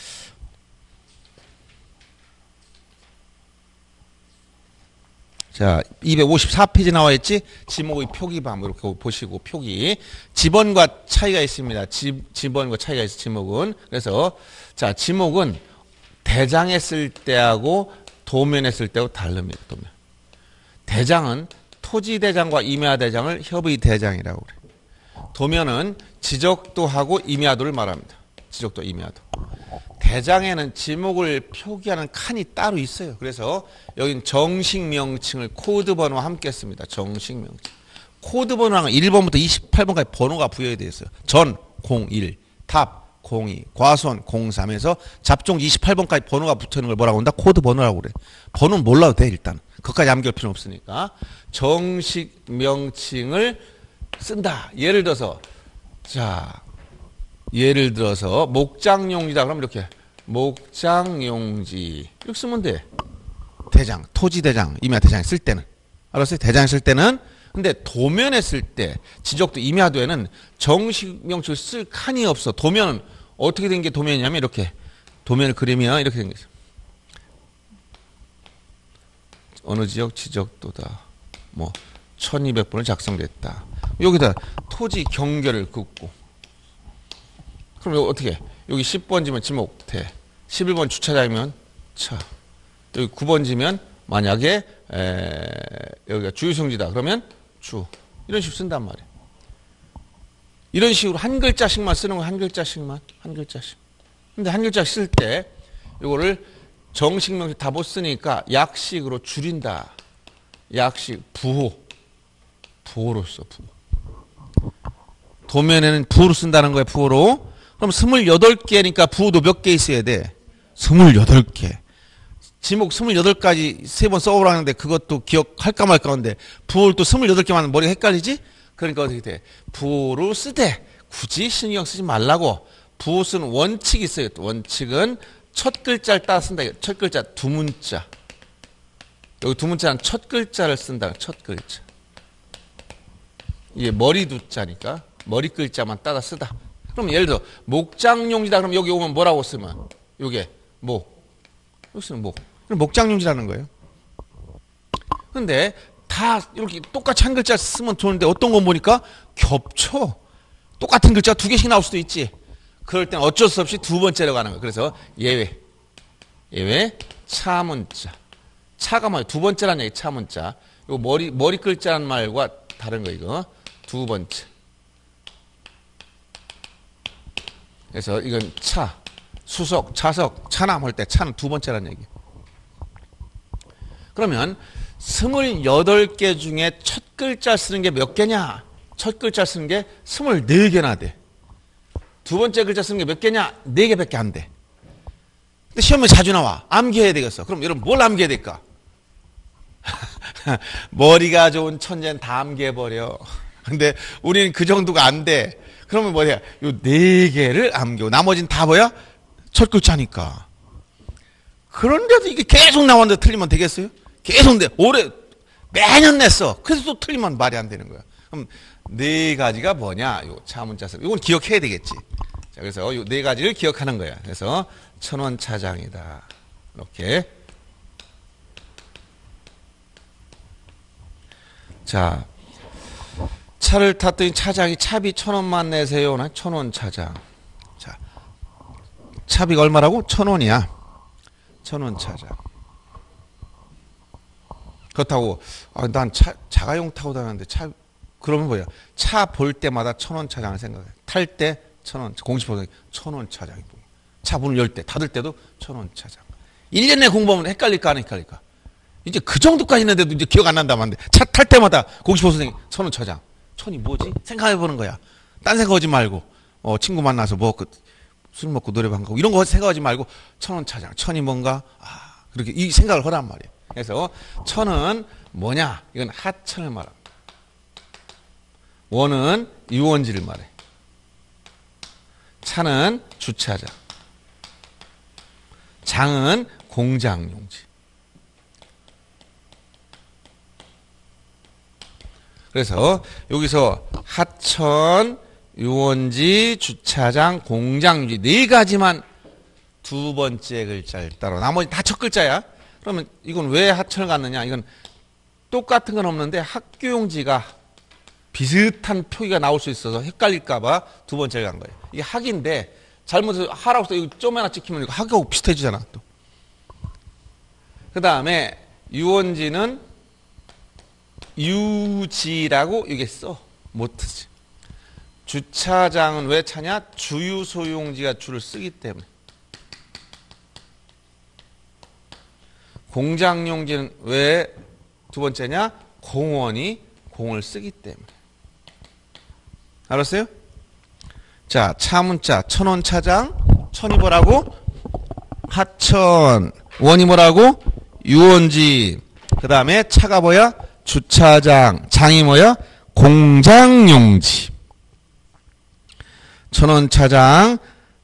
자, 이백오십사 페이지 나와 있지? 지목의 표기 방법 이렇게 보시고 표기 지번과 차이가 있습니다. 지, 지번과 차이가 있어 지목은. 그래서 자, 지목은 대장에 쓸 때하고 도면에 쓸 때하고 다릅니다. 도면. 대장은 토지 대장과 임야 대장을 협의 대장이라고 그래요. 도면은 지적도하고 임야도를 말합니다. 지적도, 임야도. 대장에는 지목을 표기하는 칸이 따로 있어요. 그래서 여긴 정식 명칭을 코드 번호와 함께 씁니다. 정식 명칭. 코드 번호는 일 번부터 이십팔 번까지 번호가 부여되어 있어요. 전 공일, 답 공이, 과선 공삼에서 잡종 이십팔 번까지 번호가 붙어 있는 걸 뭐라고 한다? 코드 번호라고 그래. 번호는 몰라도 돼, 일단. 그것까지 암기할 필요는 없으니까. 정식 명칭을 쓴다. 예를 들어서 자, 예를 들어서 목장용지다 그러면 이렇게 목장용지 이렇게 쓰면 돼. 대장, 토지대장, 임야대장 쓸 때는. 알았어요? 대장 쓸 때는. 근데 도면에 쓸 때 지적도 임야도에는 정식 명칭을 쓸 칸이 없어. 도면은 어떻게 된 게 도면이냐면 이렇게 도면을 그리면 이렇게 된 게 있어요. 어느 지역 지적도다. 뭐 천이백 번을 작성됐다. 여기다 토지 경계를 긋고 그럼 여기 어떻게 해? 여기 십 번지면 지목대, 십일 번 주차장이면 차, 여기 구 번지면 만약에 에, 여기가 주유성지다 그러면 주, 이런 식으로 쓴단 말이에요. 이런 식으로 한 글자씩만 쓰는 거 한 글자씩만 한 글자씩. 근데 한 글자씩 쓸 때 이거를 정식 명칭 다 못 쓰니까 약식으로 줄인다. 약식 부호, 부호로 써. 부호. 도면에는 부호로 쓴다는 거예요. 부호로. 그럼 스물여덟 개니까 부호도 몇 개 있어야 돼? 스물여덟 개. 지목 스물여덟 가지 세 번 써오라는데 그것도 기억할까 말까 하는데 부호를 또 스물여덟 개만 머리가 헷갈리지? 그러니까 어떻게 돼? 부호로 쓰되 굳이 신경 쓰지 말라고. 부호 쓰는 원칙이 있어요. 원칙은 첫 글자를 따라 쓴다. 첫 글자 두 문자. 여기 두 문자는 첫 글자를 쓴다. 첫 글자. 이게 머리 두자니까 머리 글자만 따라 쓰다. 그럼 예를 들어 목장용지다 그럼 여기 오면 뭐라고 쓰면 요게 목, 여기 쓰면 목. 그럼 목장용지라는 거예요. 근데 다 이렇게 똑같이 한 글자 쓰면 좋은데 어떤 건 보니까 겹쳐. 똑같은 글자 두 개씩 나올 수도 있지. 그럴 땐 어쩔 수 없이 두 번째로 가는 거예요. 그래서 예외, 예외 차문자. 차가 뭐야? 두 번째란 얘기, 차 문자. 요 머리, 머리 글자란 말과 다른 거, 이거. 두 번째. 그래서 이건 차, 수석, 차석, 차남 할 때 차는 두 번째란 얘기. 그러면 스물여덟 개 중에 첫 글자 쓰는 게 몇 개냐? 첫 글자 쓰는 게 스물네 개나 돼. 두 번째 글자 쓰는 게 몇 개냐? 네 개밖에 안 돼. 근데 시험에 자주 나와. 암기해야 되겠어. 그럼 여러분 뭘 암기해야 될까? 머리가 좋은 천재는 다 암기해버려. 근데 우리는 그 정도가 안 돼. 그러면 뭐야? 요 네 개를 암기하고 나머지는 다 뭐야? 첫 글자니까. 그런데도 이게 계속 나왔는데 틀리면 되겠어요? 계속 내 올해 매년 냈어. 그래서 또 틀리면 말이 안 되는 거야. 그럼 네 가지가 뭐냐? 요 차문자 쓰. 이건 기억해야 되겠지. 자, 그래서 요 네 가지를 기억하는 거야. 그래서 천원차장이다. 이렇게. 자, 차를 탔더니 차장이 차비 천 원만 내세요. 천원 차장. 자, 차비가 얼마라고? 천 원이야. 천원 차장. 그렇다고, 아, 난 차, 자가용 타고 다녔는데 차, 그러면 뭐야? 차 볼 때마다 천원 차장을 생각해. 탈 때 천원, 공시보다 천원 차장이 뭐야? 차 문을 열 때, 닫을 때도 천원 차장. 일 년 내 공부하면 헷갈릴까, 안 헷갈릴까? 이제 그 정도까지 있는데도 이제 기억 안 난다면 안 돼. 차 탈 때마다 공시보 선생님, 천원 차장. 천이 뭐지? 생각해 보는 거야. 딴 생각하지 말고, 어, 친구 만나서 뭐, 그, 술 먹고 노래방 가고, 이런 거 생각하지 말고, 천원 차장. 천이 뭔가, 아, 그렇게 이 생각을 하란 말이야. 그래서, 천은 뭐냐? 이건 하천을 말합니다. 원은 유원지를 말해. 차는 주차장. 장은 공장용지. 그래서 여기서 하천, 유원지, 주차장, 공장용지 네 가지만 두 번째 글자를 따라. 나머지 다 첫 글자야. 그러면 이건 왜 하천을 갔느냐? 이건 똑같은 건 없는데 학교용지가 비슷한 표기가 나올 수 있어서 헷갈릴까봐 두 번째를 간 거예요. 이게 학인데 잘못해서 하라고 해서 이거 점 하나 찍히면 이거 학하고 비슷해지잖아. 또. 그 다음에 유원지는 유지라고 이게 써. 못하지. 주차장은 왜 차냐? 주유 소유용지가 주를 쓰기 때문에. 공장용지는 왜 두 번째냐? 공원이 공을 쓰기 때문에. 알았어요? 자, 차문자 천원 차장. 천이 뭐라고? 하천. 원이 뭐라고? 유원지. 그 다음에 차가 뭐야? 주차장. 장이 뭐야? 공장용지. 천원 차장.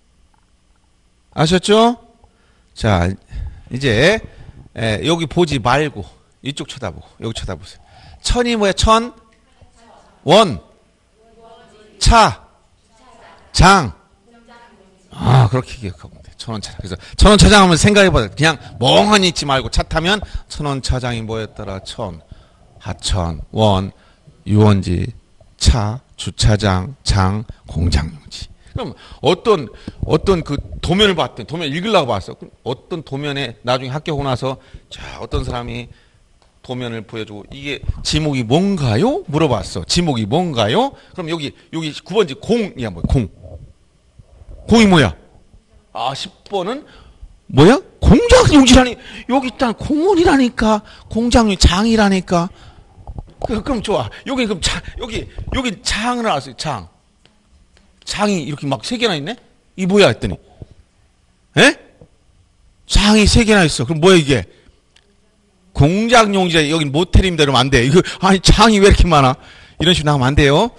아셨죠? 자, 이제 에, 여기 보지 말고 이쪽 쳐다보고 여기 쳐다보세요. 천이 뭐야? 천, 원, 차, 장. 아, 그렇게 기억하면 돼. 천원 차장. 그래서 천원 차장 하면 생각해봐요. 그냥 멍하니 있지 말고 차 타면 천원 차장이 뭐였더라? 천, 하천, 원, 유원지, 차, 주차장, 장, 공장용지. 그럼 어떤 어떤 그 도면을 봤더니 도면 읽으려고 봤어. 그럼 어떤 도면에 나중에 합격하고 나서 자 어떤 사람이 도면을 보여주고 이게 지목이 뭔가요? 물어봤어. 지목이 뭔가요? 그럼 여기 여기 구 번지 공이야 뭐야? 공. 공이 뭐야? 아 십 번은 뭐야? 공장용지라니. 여기 일단 공원이라니까. 공장용 장이라니까. 그럼 좋아. 여기 그럼 장 여기 여기 장을 알았어요. 장. 장이 이렇게 막 세 개나 있네? 이게 뭐야 했더니 에? 장이 세 개나 있어. 그럼 뭐야 이게? 공장용지라. 여긴 모텔입니다. 이러면 안 돼. 이거 아니 장이 왜 이렇게 많아? 이런 식으로 나가면 안 돼요.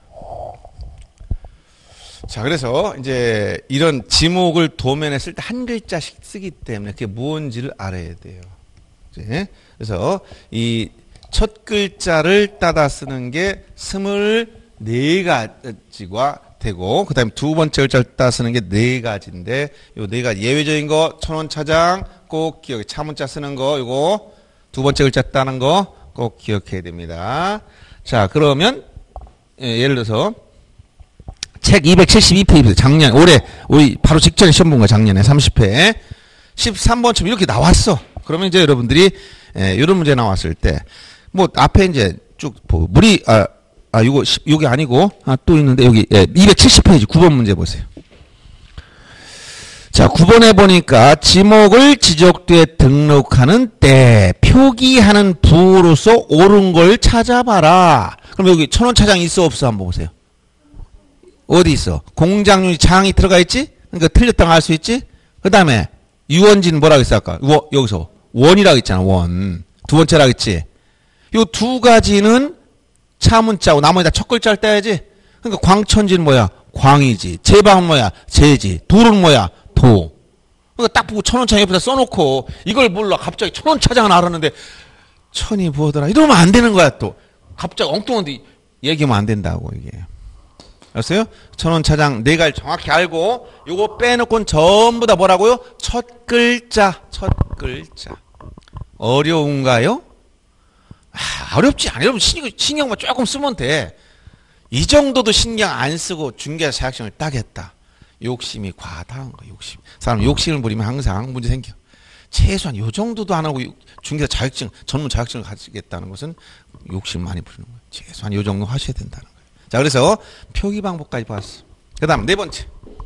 자, 그래서 이제 이런 지목을 도면에 쓸 때 한 글자씩 쓰기 때문에 그게 뭔지를 알아야 돼요. 이제 그래서 이 첫 글자를 따다 쓰는 게 스물네 가지가 되고, 그 다음에 두 번째 글자를 따다 쓰는 게 네 가지인데, 요 네 가지 예외적인 거, 천원 차장 꼭 기억해. 차문자 쓰는 거, 요거 두 번째 글자 따는 거 꼭 기억해야 됩니다. 자, 그러면 예, 예를 들어서 책 이백칠십이 페이지 작년 올해 우리 바로 직전에 시험 본 거 작년에 삼십 회 십삼 번쯤 이렇게 나왔어. 그러면 이제 여러분들이 예, 이런 문제 나왔을 때, 뭐, 앞에 이제 쭉, 보, 물이, 아, 아, 요거, 요게 아니고, 아, 또 있는데, 여기, 예, 이백칠십 페이지 구 번 문제 보세요. 자, 구 번에 보니까 지목을 지적도에 등록하는 때 표기하는 부호로서 옳은 걸 찾아봐라. 그럼 여기 천원 차장 있어 없어 한번 보세요. 어디 있어? 공장률 장이 들어가 있지? 그러니까 틀렸다고 할 수 있지? 그 다음에 유원지는 뭐라고 했어 아까? 워, 여기서 원이라고 했잖아. 원. 두 번째라고 했지? 요 두 가지는 차문자고 나머지 다 첫 글자를 떼야지. 그러니까 광천지는 뭐야? 광이지. 제방은 뭐야? 제지. 돌은 뭐야? 도. 그러니까 딱 보고 천원차장 옆에다 써놓고 이걸 몰라. 갑자기 천원차장은 알았는데 천이 뭐더라. 이러면 안 되는 거야 또. 갑자기 엉뚱한데 얘기하면 안 된다고 이게. 알았어요? 천원차장 내가 정확히 알고 요거 빼놓고는 전부 다 뭐라고요? 첫 글자. 첫 글자. 어려운가요? 아, 어렵지 않아요. 여러분 신경, 신경만 조금 쓰면 돼. 이 정도도 신경 안 쓰고 중개사 자격증을 따겠다. 욕심이 과다한 거야. 욕심. 사람 욕심을 부리면 항상 문제 생겨. 최소한 요 정도도 안 하고 중개사 자격증, 전문 자격증을 가지겠다는 것은 욕심 많이 부리는 거예요. 최소한 요 정도 하셔야 된다는 거예요. 자, 그래서 표기 방법까지 봤어. 그 다음 네 번째.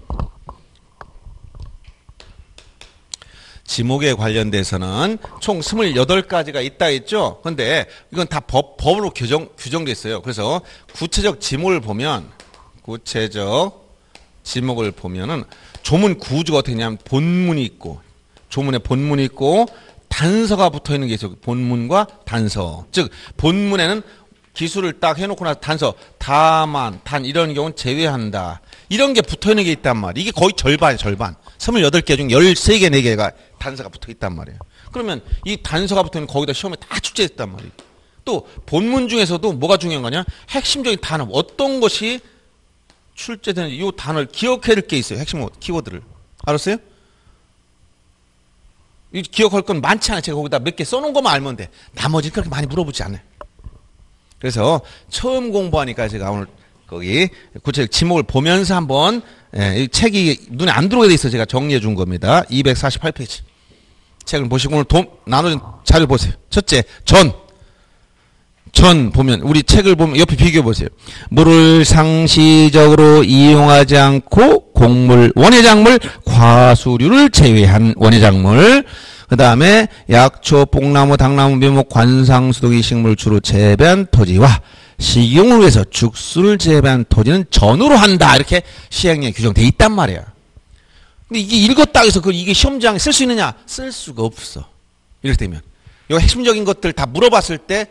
지목에 관련돼서는 총 스물여덟 가지가 있다 했죠. 근데 이건 다 법, 법으로 규정, 규정돼 있어요. 그래서 구체적 지목을 보면, 구체적 지목을 보면은 조문 구조가 어떻게 되냐면 본문이 있고, 조문에 본문이 있고, 단서가 붙어 있는 게 있어요. 본문과 단서. 즉, 본문에는 기술을 딱 해놓고 나서 단서, 다만, 단, 이런 경우는 제외한다. 이런 게 붙어 있는 게 있단 말이에요. 이게 거의 절반이에요, 절반. 스물여덟 개 중 열세 개, 네 개가 단서가 붙어 있단 말이에요. 그러면 이 단서가 붙어 있는 거기다 시험에 다 출제했단 말이에요. 또, 본문 중에서도 뭐가 중요한 거냐? 핵심적인 단어, 어떤 것이 출제되는 이 단어를 기억해야 될 게 있어요. 핵심 키워드를. 알았어요? 이 기억할 건 많지 않아요. 제가 거기다 몇 개 써놓은 것만 알면 돼. 나머지는 그렇게 많이 물어보지 않아요. 그래서 처음 공부하니까 제가 오늘 거기 구체적 지목을 보면서 한번 예, 이 책이 눈에 안 들어오게 돼 있어 제가 정리해 준 겁니다. 이백사십팔 페이지. 책을 보시고 오늘 도, 나눠진 자료 보세요. 첫째, 전. 전 보면 우리 책을 보면 옆에 비교해 보세요. 물을 상시적으로 이용하지 않고 곡물, 원예작물, 과수류를 제외한 원예작물. 그 다음에 약초, 뽕나무, 당나무, 묘목, 관상수 등의 식물을 주로 재배한 토지와 식용을 위해서 죽순을 재배한 토지는 전으로 한다. 이렇게 시행령에 규정돼 있단 말이야. 근데 이게 읽었다 해서 그 이게 시험장에 쓸 수 있느냐? 쓸 수가 없어. 이렇게 되면. 이 핵심적인 것들 다 물어봤을 때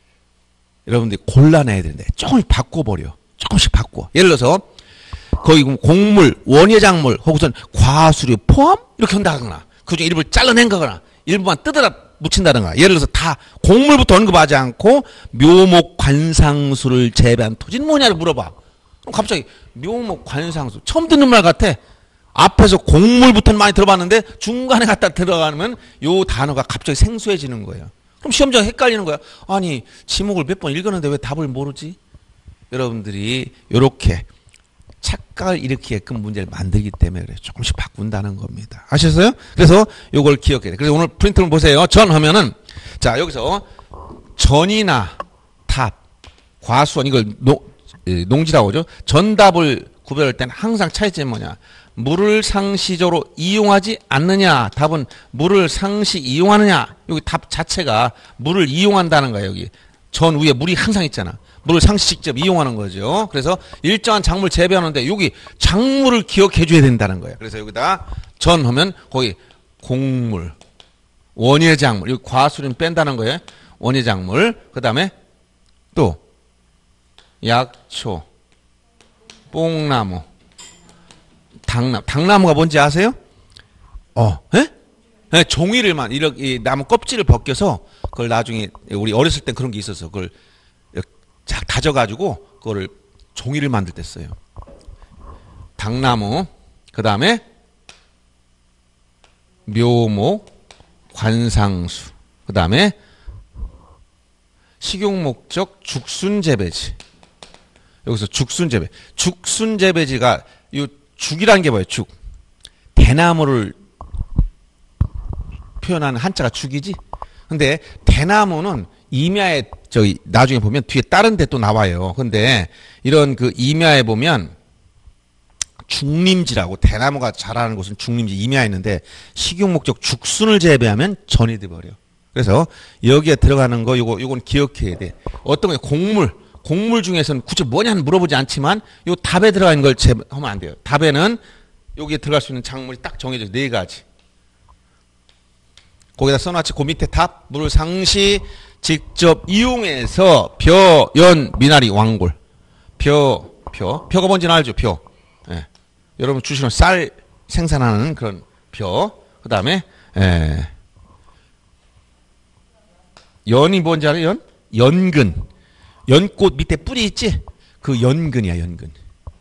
여러분들이 골라내야 되는데 조금씩 바꿔버려. 조금씩 바꿔. 예를 들어서 거기 곡물, 원예작물 혹은 과수류 포함? 이렇게 한다거나 그중에 일부를 잘라낸 거거나 일부만 뜯어라 묻힌다든가. 예를 들어서 다 곡물부터 언급하지 않고 묘목 관상수를 재배한 토지는 뭐냐를 물어봐. 그럼 갑자기 묘목 관상수 처음 듣는 말 같아. 앞에서 곡물부터는 많이 들어봤는데 중간에 갖다 들어가면 요 단어가 갑자기 생소해지는 거예요. 그럼 시험장 헷갈리는 거야. 아니 지목을 몇 번 읽었는데 왜 답을 모르지? 여러분들이 이렇게 착각을 일으키게끔 문제를 만들기 때문에 그래. 조금씩 바꾼다는 겁니다. 아셨어요? 그래서 요걸 기억해야 돼. 그래서 오늘 프린트를 보세요. 전 하면은 자 여기서 전이나 탑, 과수원 이걸 농, 농지라고 하죠. 전답을 구별할 때는 항상 차이점이 뭐냐. 물을 상시적으로 이용하지 않느냐. 답은 물을 상시 이용하느냐. 여기 답 자체가 물을 이용한다는 거예요. 여기 전 위에 물이 항상 있잖아. 물을 상시 직접 이용하는 거죠. 그래서 일정한 작물 재배하는데 여기 작물을 기억해 줘야 된다는 거예요. 그래서 여기다 전 하면 거기 곡물, 원예작물, 여기 과수는 뺀다는 거예요. 원예작물. 그 다음에 또 약초, 뽕나무, 당나무. 당나무가 뭔지 아세요? 어, 예? 네, 종이를만 이렇게 나무 껍질을 벗겨서 그걸 나중에 우리 어렸을 땐 그런 게 있었어. 그걸 쫙 다져가지고 그거를 종이를 만들 때 써요. 당나무, 그 다음에 묘목, 관상수, 그 다음에 식용 목적 죽순 재배지. 여기서 죽순 재배. 죽순 재배지가 이 죽이라는 게 뭐예요? 죽. 대나무를 표현하는 한자가 죽이지. 근데 대나무는 임야에 저기 나중에 보면 뒤에 다른 데 또 나와요. 근데 이런 그 임야에 보면 중림지라고 대나무가 자라는 곳은 중림지 임야에 있는데 식용 목적 죽순을 재배하면 전이 돼 버려. 그래서 여기에 들어가는 거 요거 요건 기억해야 돼. 어떤 거 곡물 곡물 중에서는 굳이 뭐냐는 물어보지 않지만 요 답에 들어가 있는 걸 재배하면 안 돼요. 답에는 여기에 들어갈 수 있는 작물이 딱 정해져 네 가지. 거기다 써놨지. 그 밑에 답 물을 상시 직접 이용해서 벼, 연, 미나리, 왕골. 벼, 벼. 벼가 뭔지는 알죠? 벼. 예. 여러분 주시는 쌀 생산하는 그런 벼. 그 다음에, 예. 연이 뭔지 알아요? 연? 연근. 연꽃 밑에 뿌리 있지? 그 연근이야, 연근.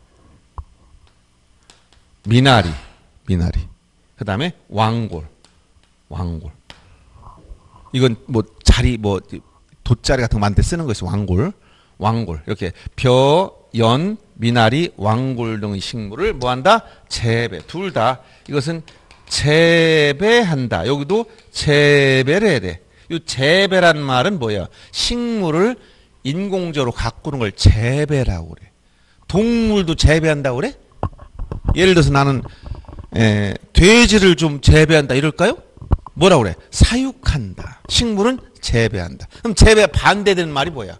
미나리. 미나리. 그 다음에 왕골. 왕골. 이건 뭐 자리 뭐 돗자리 같은 거 만들 때 쓰는 거 있어. 왕골. 왕골. 이렇게 벼, 연, 미나리, 왕골 등의 식물을 뭐 한다? 재배. 둘 다 이것은 재배한다. 여기도 재배를 해야 돼. 이 재배란 말은 뭐야? 식물을 인공적으로 가꾸는 걸 재배라고 그래. 동물도 재배한다고 그래? 예를 들어서 나는 에, 돼지를 좀 재배한다 이럴까요? 뭐라고 그래? 사육한다. 식물은 재배한다. 그럼 재배 반대되는 말이 뭐야?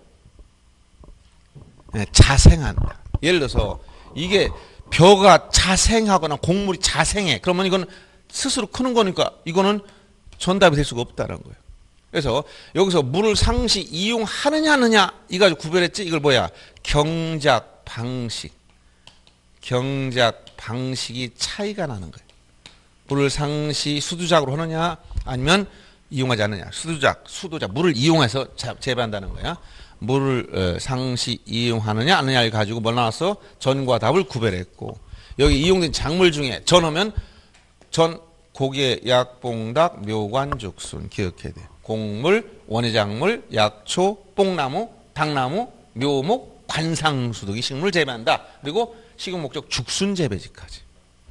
네, 자생한다. 예를 들어서 이게 벼가 자생하거나 곡물이 자생해. 그러면 이건 스스로 크는 거니까 이거는 전답이 될 수가 없다는 거예요. 그래서 여기서 물을 상시 이용하느냐 하느냐 이거 가지고 구별했지. 이걸 뭐야? 경작 방식. 경작 방식이 차이가 나는 거예요. 물을 상시 수두작으로 하느냐 아니면 이용하지 않느냐. 수두작, 수도작. 물을 이용해서 재배한다는 거야. 물을 상시 이용하느냐 안 하느냐를 가지고 뭘 나왔어? 전과 답을 구별했고 여기 이용된 작물 중에 전 하면 전, 고개, 약봉닭, 묘관, 죽순 기억해야 돼. 곡물, 원예작물, 약초, 뽕나무, 당나무, 묘목, 관상수 등의 식물을 재배한다. 그리고 식용 목적 죽순 재배지까지.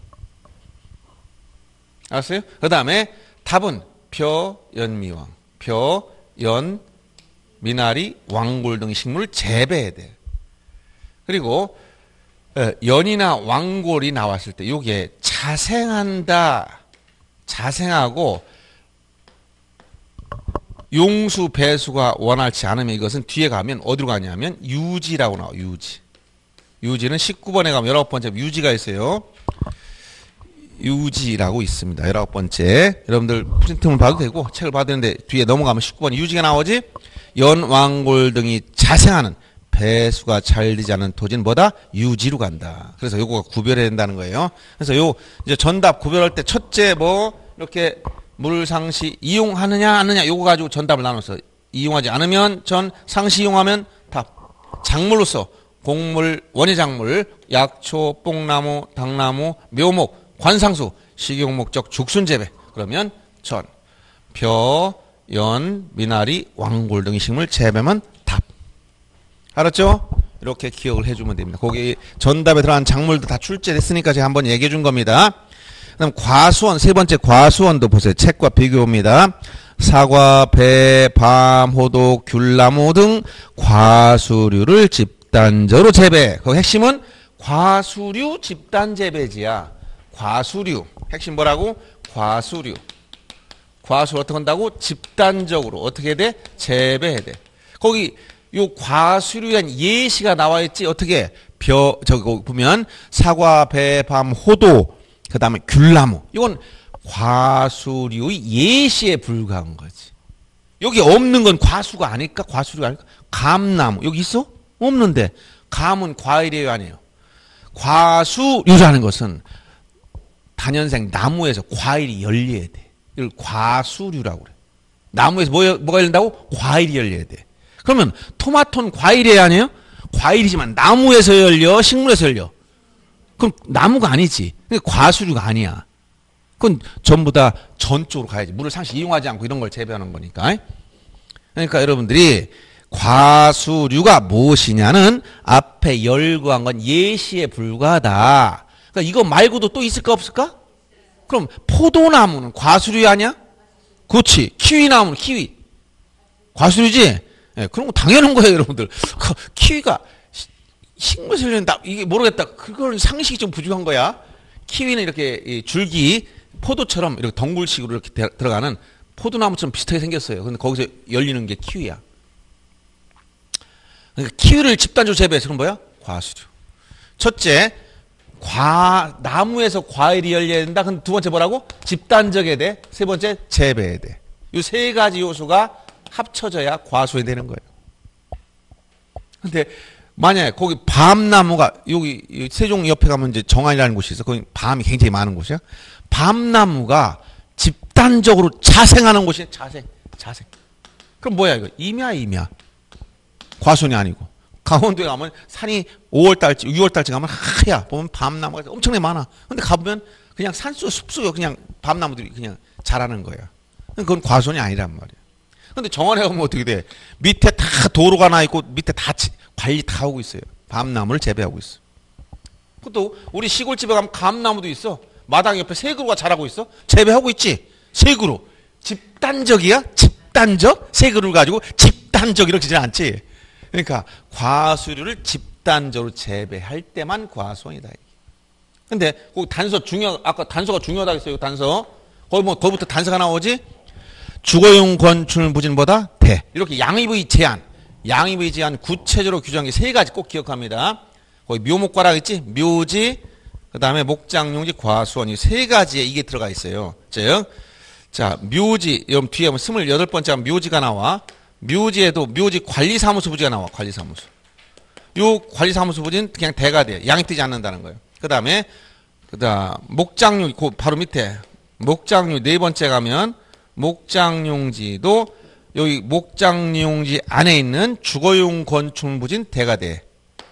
알았어요? 그 다음에 답은 벼, 연, 미왕. 벼, 연, 미나리, 왕골 등 식물을 재배해야 돼. 그리고 연이나 왕골이 나왔을 때 이게 자생한다. 자생하고 용수, 배수가 원활치 않으면 이것은 뒤에 가면 어디로 가냐면 유지라고 나와. 유지. 유지는 십구 번에 가면 열아홉 번째 유지가 있어요. 유지라고 있습니다. 열아홉 번째. 여러분들 프린트물 봐도 되고 책을 봐도 되는데 뒤에 넘어가면 십구 번 유지가 나오지. 연, 왕골 등이 자생하는 배수가 잘 되지 않은 토지는 뭐다? 유지로 간다. 그래서 요거가 구별해야 된다는 거예요. 그래서 요 이제 전답 구별할 때 첫째 뭐 이렇게 물 상시 이용하느냐 안 하느냐 요거 가지고 전답을 나눠서 이용하지 않으면 전, 상시 이용하면 답. 작물로서 곡물, 원예작물, 약초, 뽕나무, 당나무, 묘목, 관상수, 식용 목적 죽순 재배. 그러면 전, 벼, 연, 미나리, 왕골 등의 식물 재배면 답. 알았죠? 이렇게 기억을 해주면 됩니다. 거기 전답에 들어간 작물도 다 출제됐으니까 제가 한번 얘기해 준 겁니다. 그다음 과수원, 세 번째 과수원도 보세요. 책과 비교입니다. 사과, 배, 밤, 호독, 귤나무 등 과수류를 집단적으로 재배. 그 핵심은 과수류 집단 재배지야. 과수류. 핵심 뭐라고? 과수류. 과수를 어떻게 한다고? 집단적으로. 어떻게 해야 돼? 재배해야 돼. 거기 요 과수류에 대한 예시가 나와 있지. 어떻게? 벼, 저기 보면 사과, 배, 밤, 호도, 그 다음에 귤나무. 이건 과수류의 예시에 불과한 거지. 여기 없는 건 과수가 아닐까? 과수류가 아닐까? 감나무. 여기 있어? 없는데. 감은 과일이에요, 아니에요? 과수류라는 것은 단연생 나무에서 과일이 열려야 돼. 이걸 과수류라고 그래. 나무에서 뭐, 뭐가 열린다고? 과일이 열려야 돼. 그러면 토마토는 과일이에요, 아니에요? 과일이지만 나무에서 열려, 식물에서 열려. 그럼 나무가 아니지. 과수류가 아니야. 그건 전부 다 전 쪽으로 가야지. 물을 상시 이용하지 않고 이런 걸 재배하는 거니까. 그러니까 여러분들이 과수류가 무엇이냐는 앞에 열거한 건 예시에 불과하다. 그러니까 이거 말고도 또 있을까 없을까? 그럼 포도나무는 과수류 아니야? 그렇지. 키위나무는 키위. 과수류지? 예, 그런 거 당연한 거예요, 여러분들. 키위가 식물성분 나 이게 모르겠다. 그걸 상식이 좀 부족한 거야. 키위는 이렇게 줄기 포도처럼 이렇게 덩굴식으로 이렇게 대, 들어가는 포도나무처럼 비슷하게 생겼어요. 근데 거기서 열리는 게 키위야. 그러니까 키위를 집단적으로 재배해서 그럼 뭐야? 과수류. 첫째, 과 나무에서 과일이 열려야 된다. 근데 두 번째 뭐라고? 집단적에 돼. 세 번째 재배에 돼. 이 세 가지 요소가 합쳐져야 과수에 되는 거예요. 근데 만약에 거기 밤나무가 여기 세종 옆에 가면 이제 정안이라는 곳이 있어. 거기 밤이 굉장히 많은 곳이야. 밤나무가 집단적으로 자생하는 곳이 자생, 자생. 그럼 뭐야 이거? 임야, 임야. 과수원이 아니고. 강원도에 가면 산이 오월 달쯤, 유월 달쯤 가면 하야. 보면 밤나무가 엄청나게 많아. 근데 가보면 그냥 산속, 숲속에 그냥 밤나무들이 그냥 자라는 거야. 그건 과수원이 아니란 말이야. 근데 정원에 가면 어떻게 돼? 밑에 다 도로가 나 있고 밑에 다 관리 다 하고 있어요. 밤나무를 재배하고 있어. 또 우리 시골집에 가면 감나무도 있어. 마당 옆에 새그루가 자라고 있어. 재배하고 있지. 새그루. 집단적이야? 집단적? 새그루를 가지고 집단적 이렇게 되지 않지. 그러니까 과수류를 집단적으로 재배할 때만 과수원이다. 근데 그 단서 중요 아까 단서가 중요하다 했어요. 단서. 거기 뭐 거기부터 단서가 나오지? 주거용 건축물 부진보다 대. 이렇게 양의의 제한. 양의의 제한 구체적으로 규정한 게 세 가지 꼭 기억합니다. 거기 묘목과라 했지? 묘지, 그 다음에 목장용지, 과수원. 이 세 가지에 이게 들어가 있어요. 즉, 자, 묘지, 여러분 뒤에 보면 스물여덟 번째 묘지가 나와. 묘지에도 묘지 관리사무소 부지가 나와. 관리사무소. 요 관리사무소 부지는 그냥 대가 돼. 양이 뜨지 않는다는 거예요. 그 다음에, 그 다음, 목장용, 그 바로 밑에. 목장용 네 번째 가면, 목장용지도 여기 목장용지 안에 있는 주거용 건축물 부지는 대가 돼.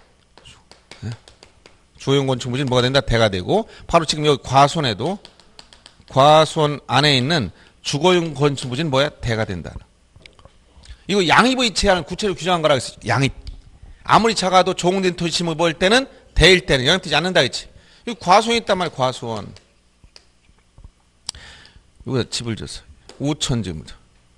주거용 건축물 부지는 뭐가 된다? 대가 되고 바로 지금 여기 과수원에도 과수원 안에 있는 주거용 건축물 부지는 뭐야? 대가 된다. 이거 양입의 제한을 구체적으로 규정한 거라 그랬어. 양입. 아무리 작아도 종된 토지 침을 볼 때는 대일 때는 영향 되지 않는다 했지. 이 과수원이 있단 말이야. 과수원. 이거 집을 줬어. 오천 쯤부터.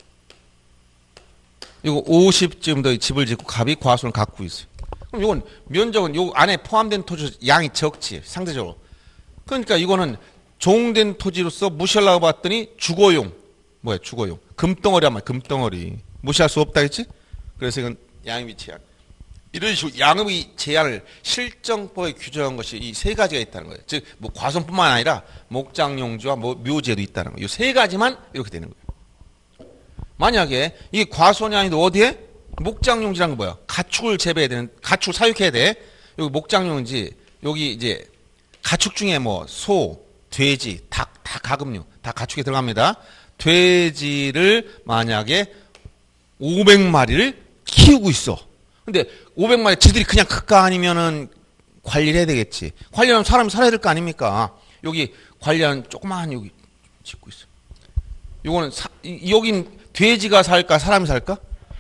이거 오십 쯤더 집을 짓고 갑이 과수원을 갖고 있어요. 그럼 이건 면적은 요 안에 포함된 토지 양이 적지 상대적으로. 그러니까 이거는 종된 토지로서 무시하려고 봤더니 주거용 뭐야 주거용 금덩어리란 말이야. 금덩어리 무시할 수 없다 했지. 그래서 이건 양의의 제한. 이런 식으로 양의의 제한을 실정법에 규정한 것이 이 세 가지가 있다는 거예요. 즉 뭐 과수원뿐만 아니라 목장용지와 뭐 묘지에도 있다는 거예요. 이 세 가지만 이렇게 되는 거예요. 만약에 이게 과수원이 아니도 어디에 목장용지라는 건 뭐야? 가축을 재배해야 되는 가축을 사육해야 돼. 여기 목장용지 여기 이제 가축 중에 뭐 소, 돼지, 닭, 다 가금류 다 가축에 들어갑니다. 돼지를 만약에 오백 마리를 키우고 있어. 근데 오백 마리 지들이 그냥 클까 아니면은 관리를 해야 되겠지. 관리하면 사람이 살아야 될 거 아닙니까? 여기 관리하는 조그마한 여기 짓고 있어. 요거는 사, 여긴 돼지가 살까 사람이 살까?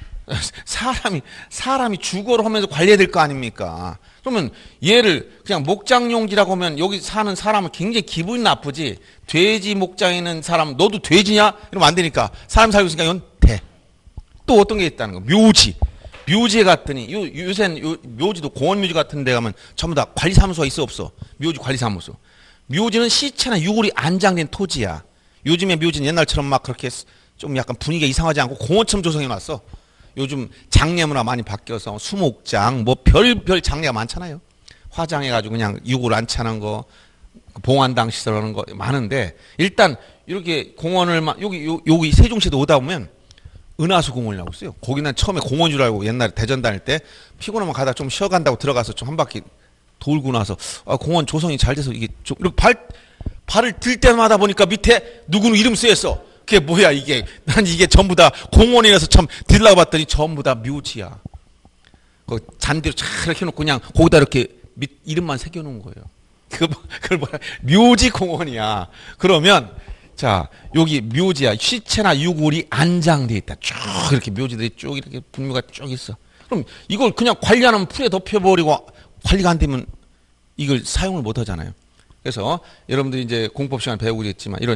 사람이 사람이 주거를 하면서 관리해야 될 거 아닙니까? 그러면 얘를 그냥 목장용지라고 하면 여기 사는 사람은 굉장히 기분이 나쁘지. 돼지 목장에 있는 사람 너도 돼지냐? 이러면 안 되니까 사람 살고 있으니까 이건 대. 또 어떤 게 있다는 거? 묘지. 묘지에 갔더니 요, 요새는 요, 묘지도 공원묘지 같은 데 가면 전부 다 관리사무소가 있어 없어? 묘지 관리사무소. 묘지는 시체나 유골이 안장된 토지야. 요즘에 묘지는 옛날처럼 막 그렇게 좀 약간 분위기가 이상하지 않고 공원처럼 조성해놨어. 요즘 장례문화 많이 바뀌어서 수목장 뭐 별별 장례가 많잖아요. 화장해가지고 그냥 유골 안차는 거 봉안당 시설하는 거 많은데 일단 이렇게 공원을 막 여기 요, 여기 세종시도 오다 보면 은하수 공원이라고 있어요. 거기 난 처음에 공원인 줄 알고 옛날에 대전 다닐 때 피곤하면 가다 좀 쉬어간다고 들어가서 좀 한 바퀴 돌고 나서 아, 공원 조성이 잘 돼서 이게 좀 이렇게 발 발을 들 때마다 보니까 밑에 누구는 이름 쓰였어. 그게 뭐야 이게? 난 이게 전부 다 공원이라서 참 들라고 봤더니 전부 다 묘지야. 그 잔디로 잘 이렇게 해놓고 그냥 거기다 이렇게 밑 이름만 새겨놓은 거예요. 그 그걸 뭐야? 묘지 공원이야. 그러면 자 여기 묘지야. 시체나 유골이 안장돼 있다. 쭉 이렇게 묘지들이 쭉 이렇게 분묘가 쭉 있어. 그럼 이걸 그냥 관리 안 하면 풀에 덮여버리고 관리가 안 되면 이걸 사용을 못 하잖아요. 그래서 여러분들이 이제 공법 시간 배우고 있지만 이런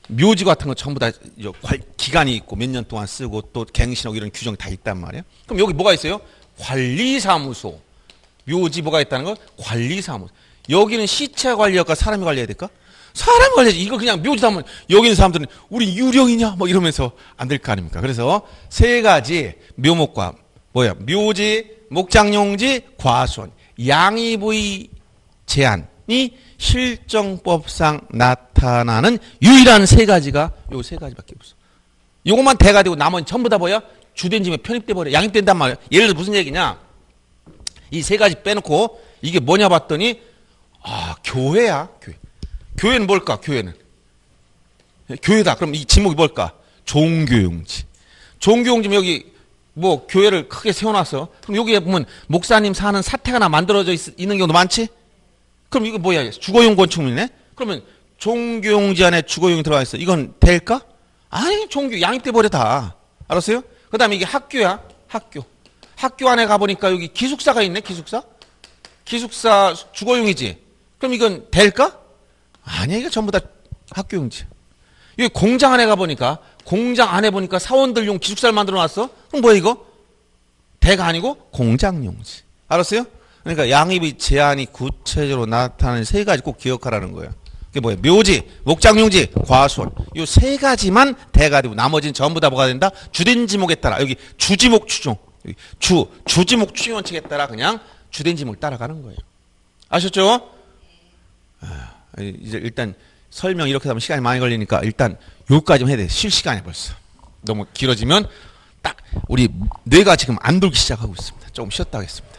묘지 같은 거 전부 다 기간이 있고 몇 년 동안 쓰고 또 갱신하고 이런 규정이 다 있단 말이에요. 그럼 여기 뭐가 있어요? 관리사무소. 묘지 뭐가 있다는 거? 관리사무소. 여기는 시체 관리할까 사람이 관리해야 될까? 사람이 관리해야지. 이거 그냥 묘지 하면 여기 있는 사람들은 우리 유령이냐 뭐 이러면서 안 될 거 아닙니까? 그래서 세 가지 묘목과 뭐야? 묘지, 목장용지, 과수원, 양의부의 제한이 실정법상 나타나는 유일한 세 가지가 요 세 가지밖에 없어. 요것만 대가 되고 나머지 전부 다 뭐야? 주된 짐에 편입돼 버려. 양입된단 말이야. 예를 들어 무슨 얘기냐? 이 세 가지 빼놓고 이게 뭐냐 봤더니 아 교회야. 교회. 교회는 뭘까? 교회는 교회다. 그럼 이 지목이 뭘까? 종교용지. 종교용지면 여기 뭐 교회를 크게 세워놨어. 그럼 여기에 보면 목사님 사는 사택 하나 만들어져 있, 있는 경우도 많지? 그럼 이거 뭐야? 주거용 건축물이네? 그러면 종교용지 안에 주거용이 들어가 있어. 이건 될까? 아니, 종교 양입돼 버려 다. 알았어요? 그 다음에 이게 학교야. 학교. 학교 안에 가보니까 여기 기숙사가 있네. 기숙사. 기숙사 주거용이지. 그럼 이건 될까? 아니야. 이거 전부 다 학교용지. 여기 공장 안에 가보니까 공장 안에 보니까 사원들용 기숙사를 만들어 놨어. 그럼 뭐야 이거? 대가 아니고 공장용지. 알았어요? 그러니까 양입의 제한이 구체적으로 나타나는 세 가지 꼭 기억하라는 거예요. 그게 뭐예요? 묘지, 목장용지, 과수원. 요 세 가지만 대가 되고 나머지는 전부 다 뭐가 된다? 주된 지목에 따라 여기 주지목 추종. 여기 주, 주지목 추종 원칙에 따라 그냥 주된 지목을 따라가는 거예요. 아셨죠? 아, 이제 일단 설명 이렇게 하면 시간이 많이 걸리니까 일단 요까지만 해야 돼. 쉴 시간이 벌써. 너무 길어지면 딱 우리 뇌가 지금 안 돌기 시작하고 있습니다. 조금 쉬었다 하겠습니다.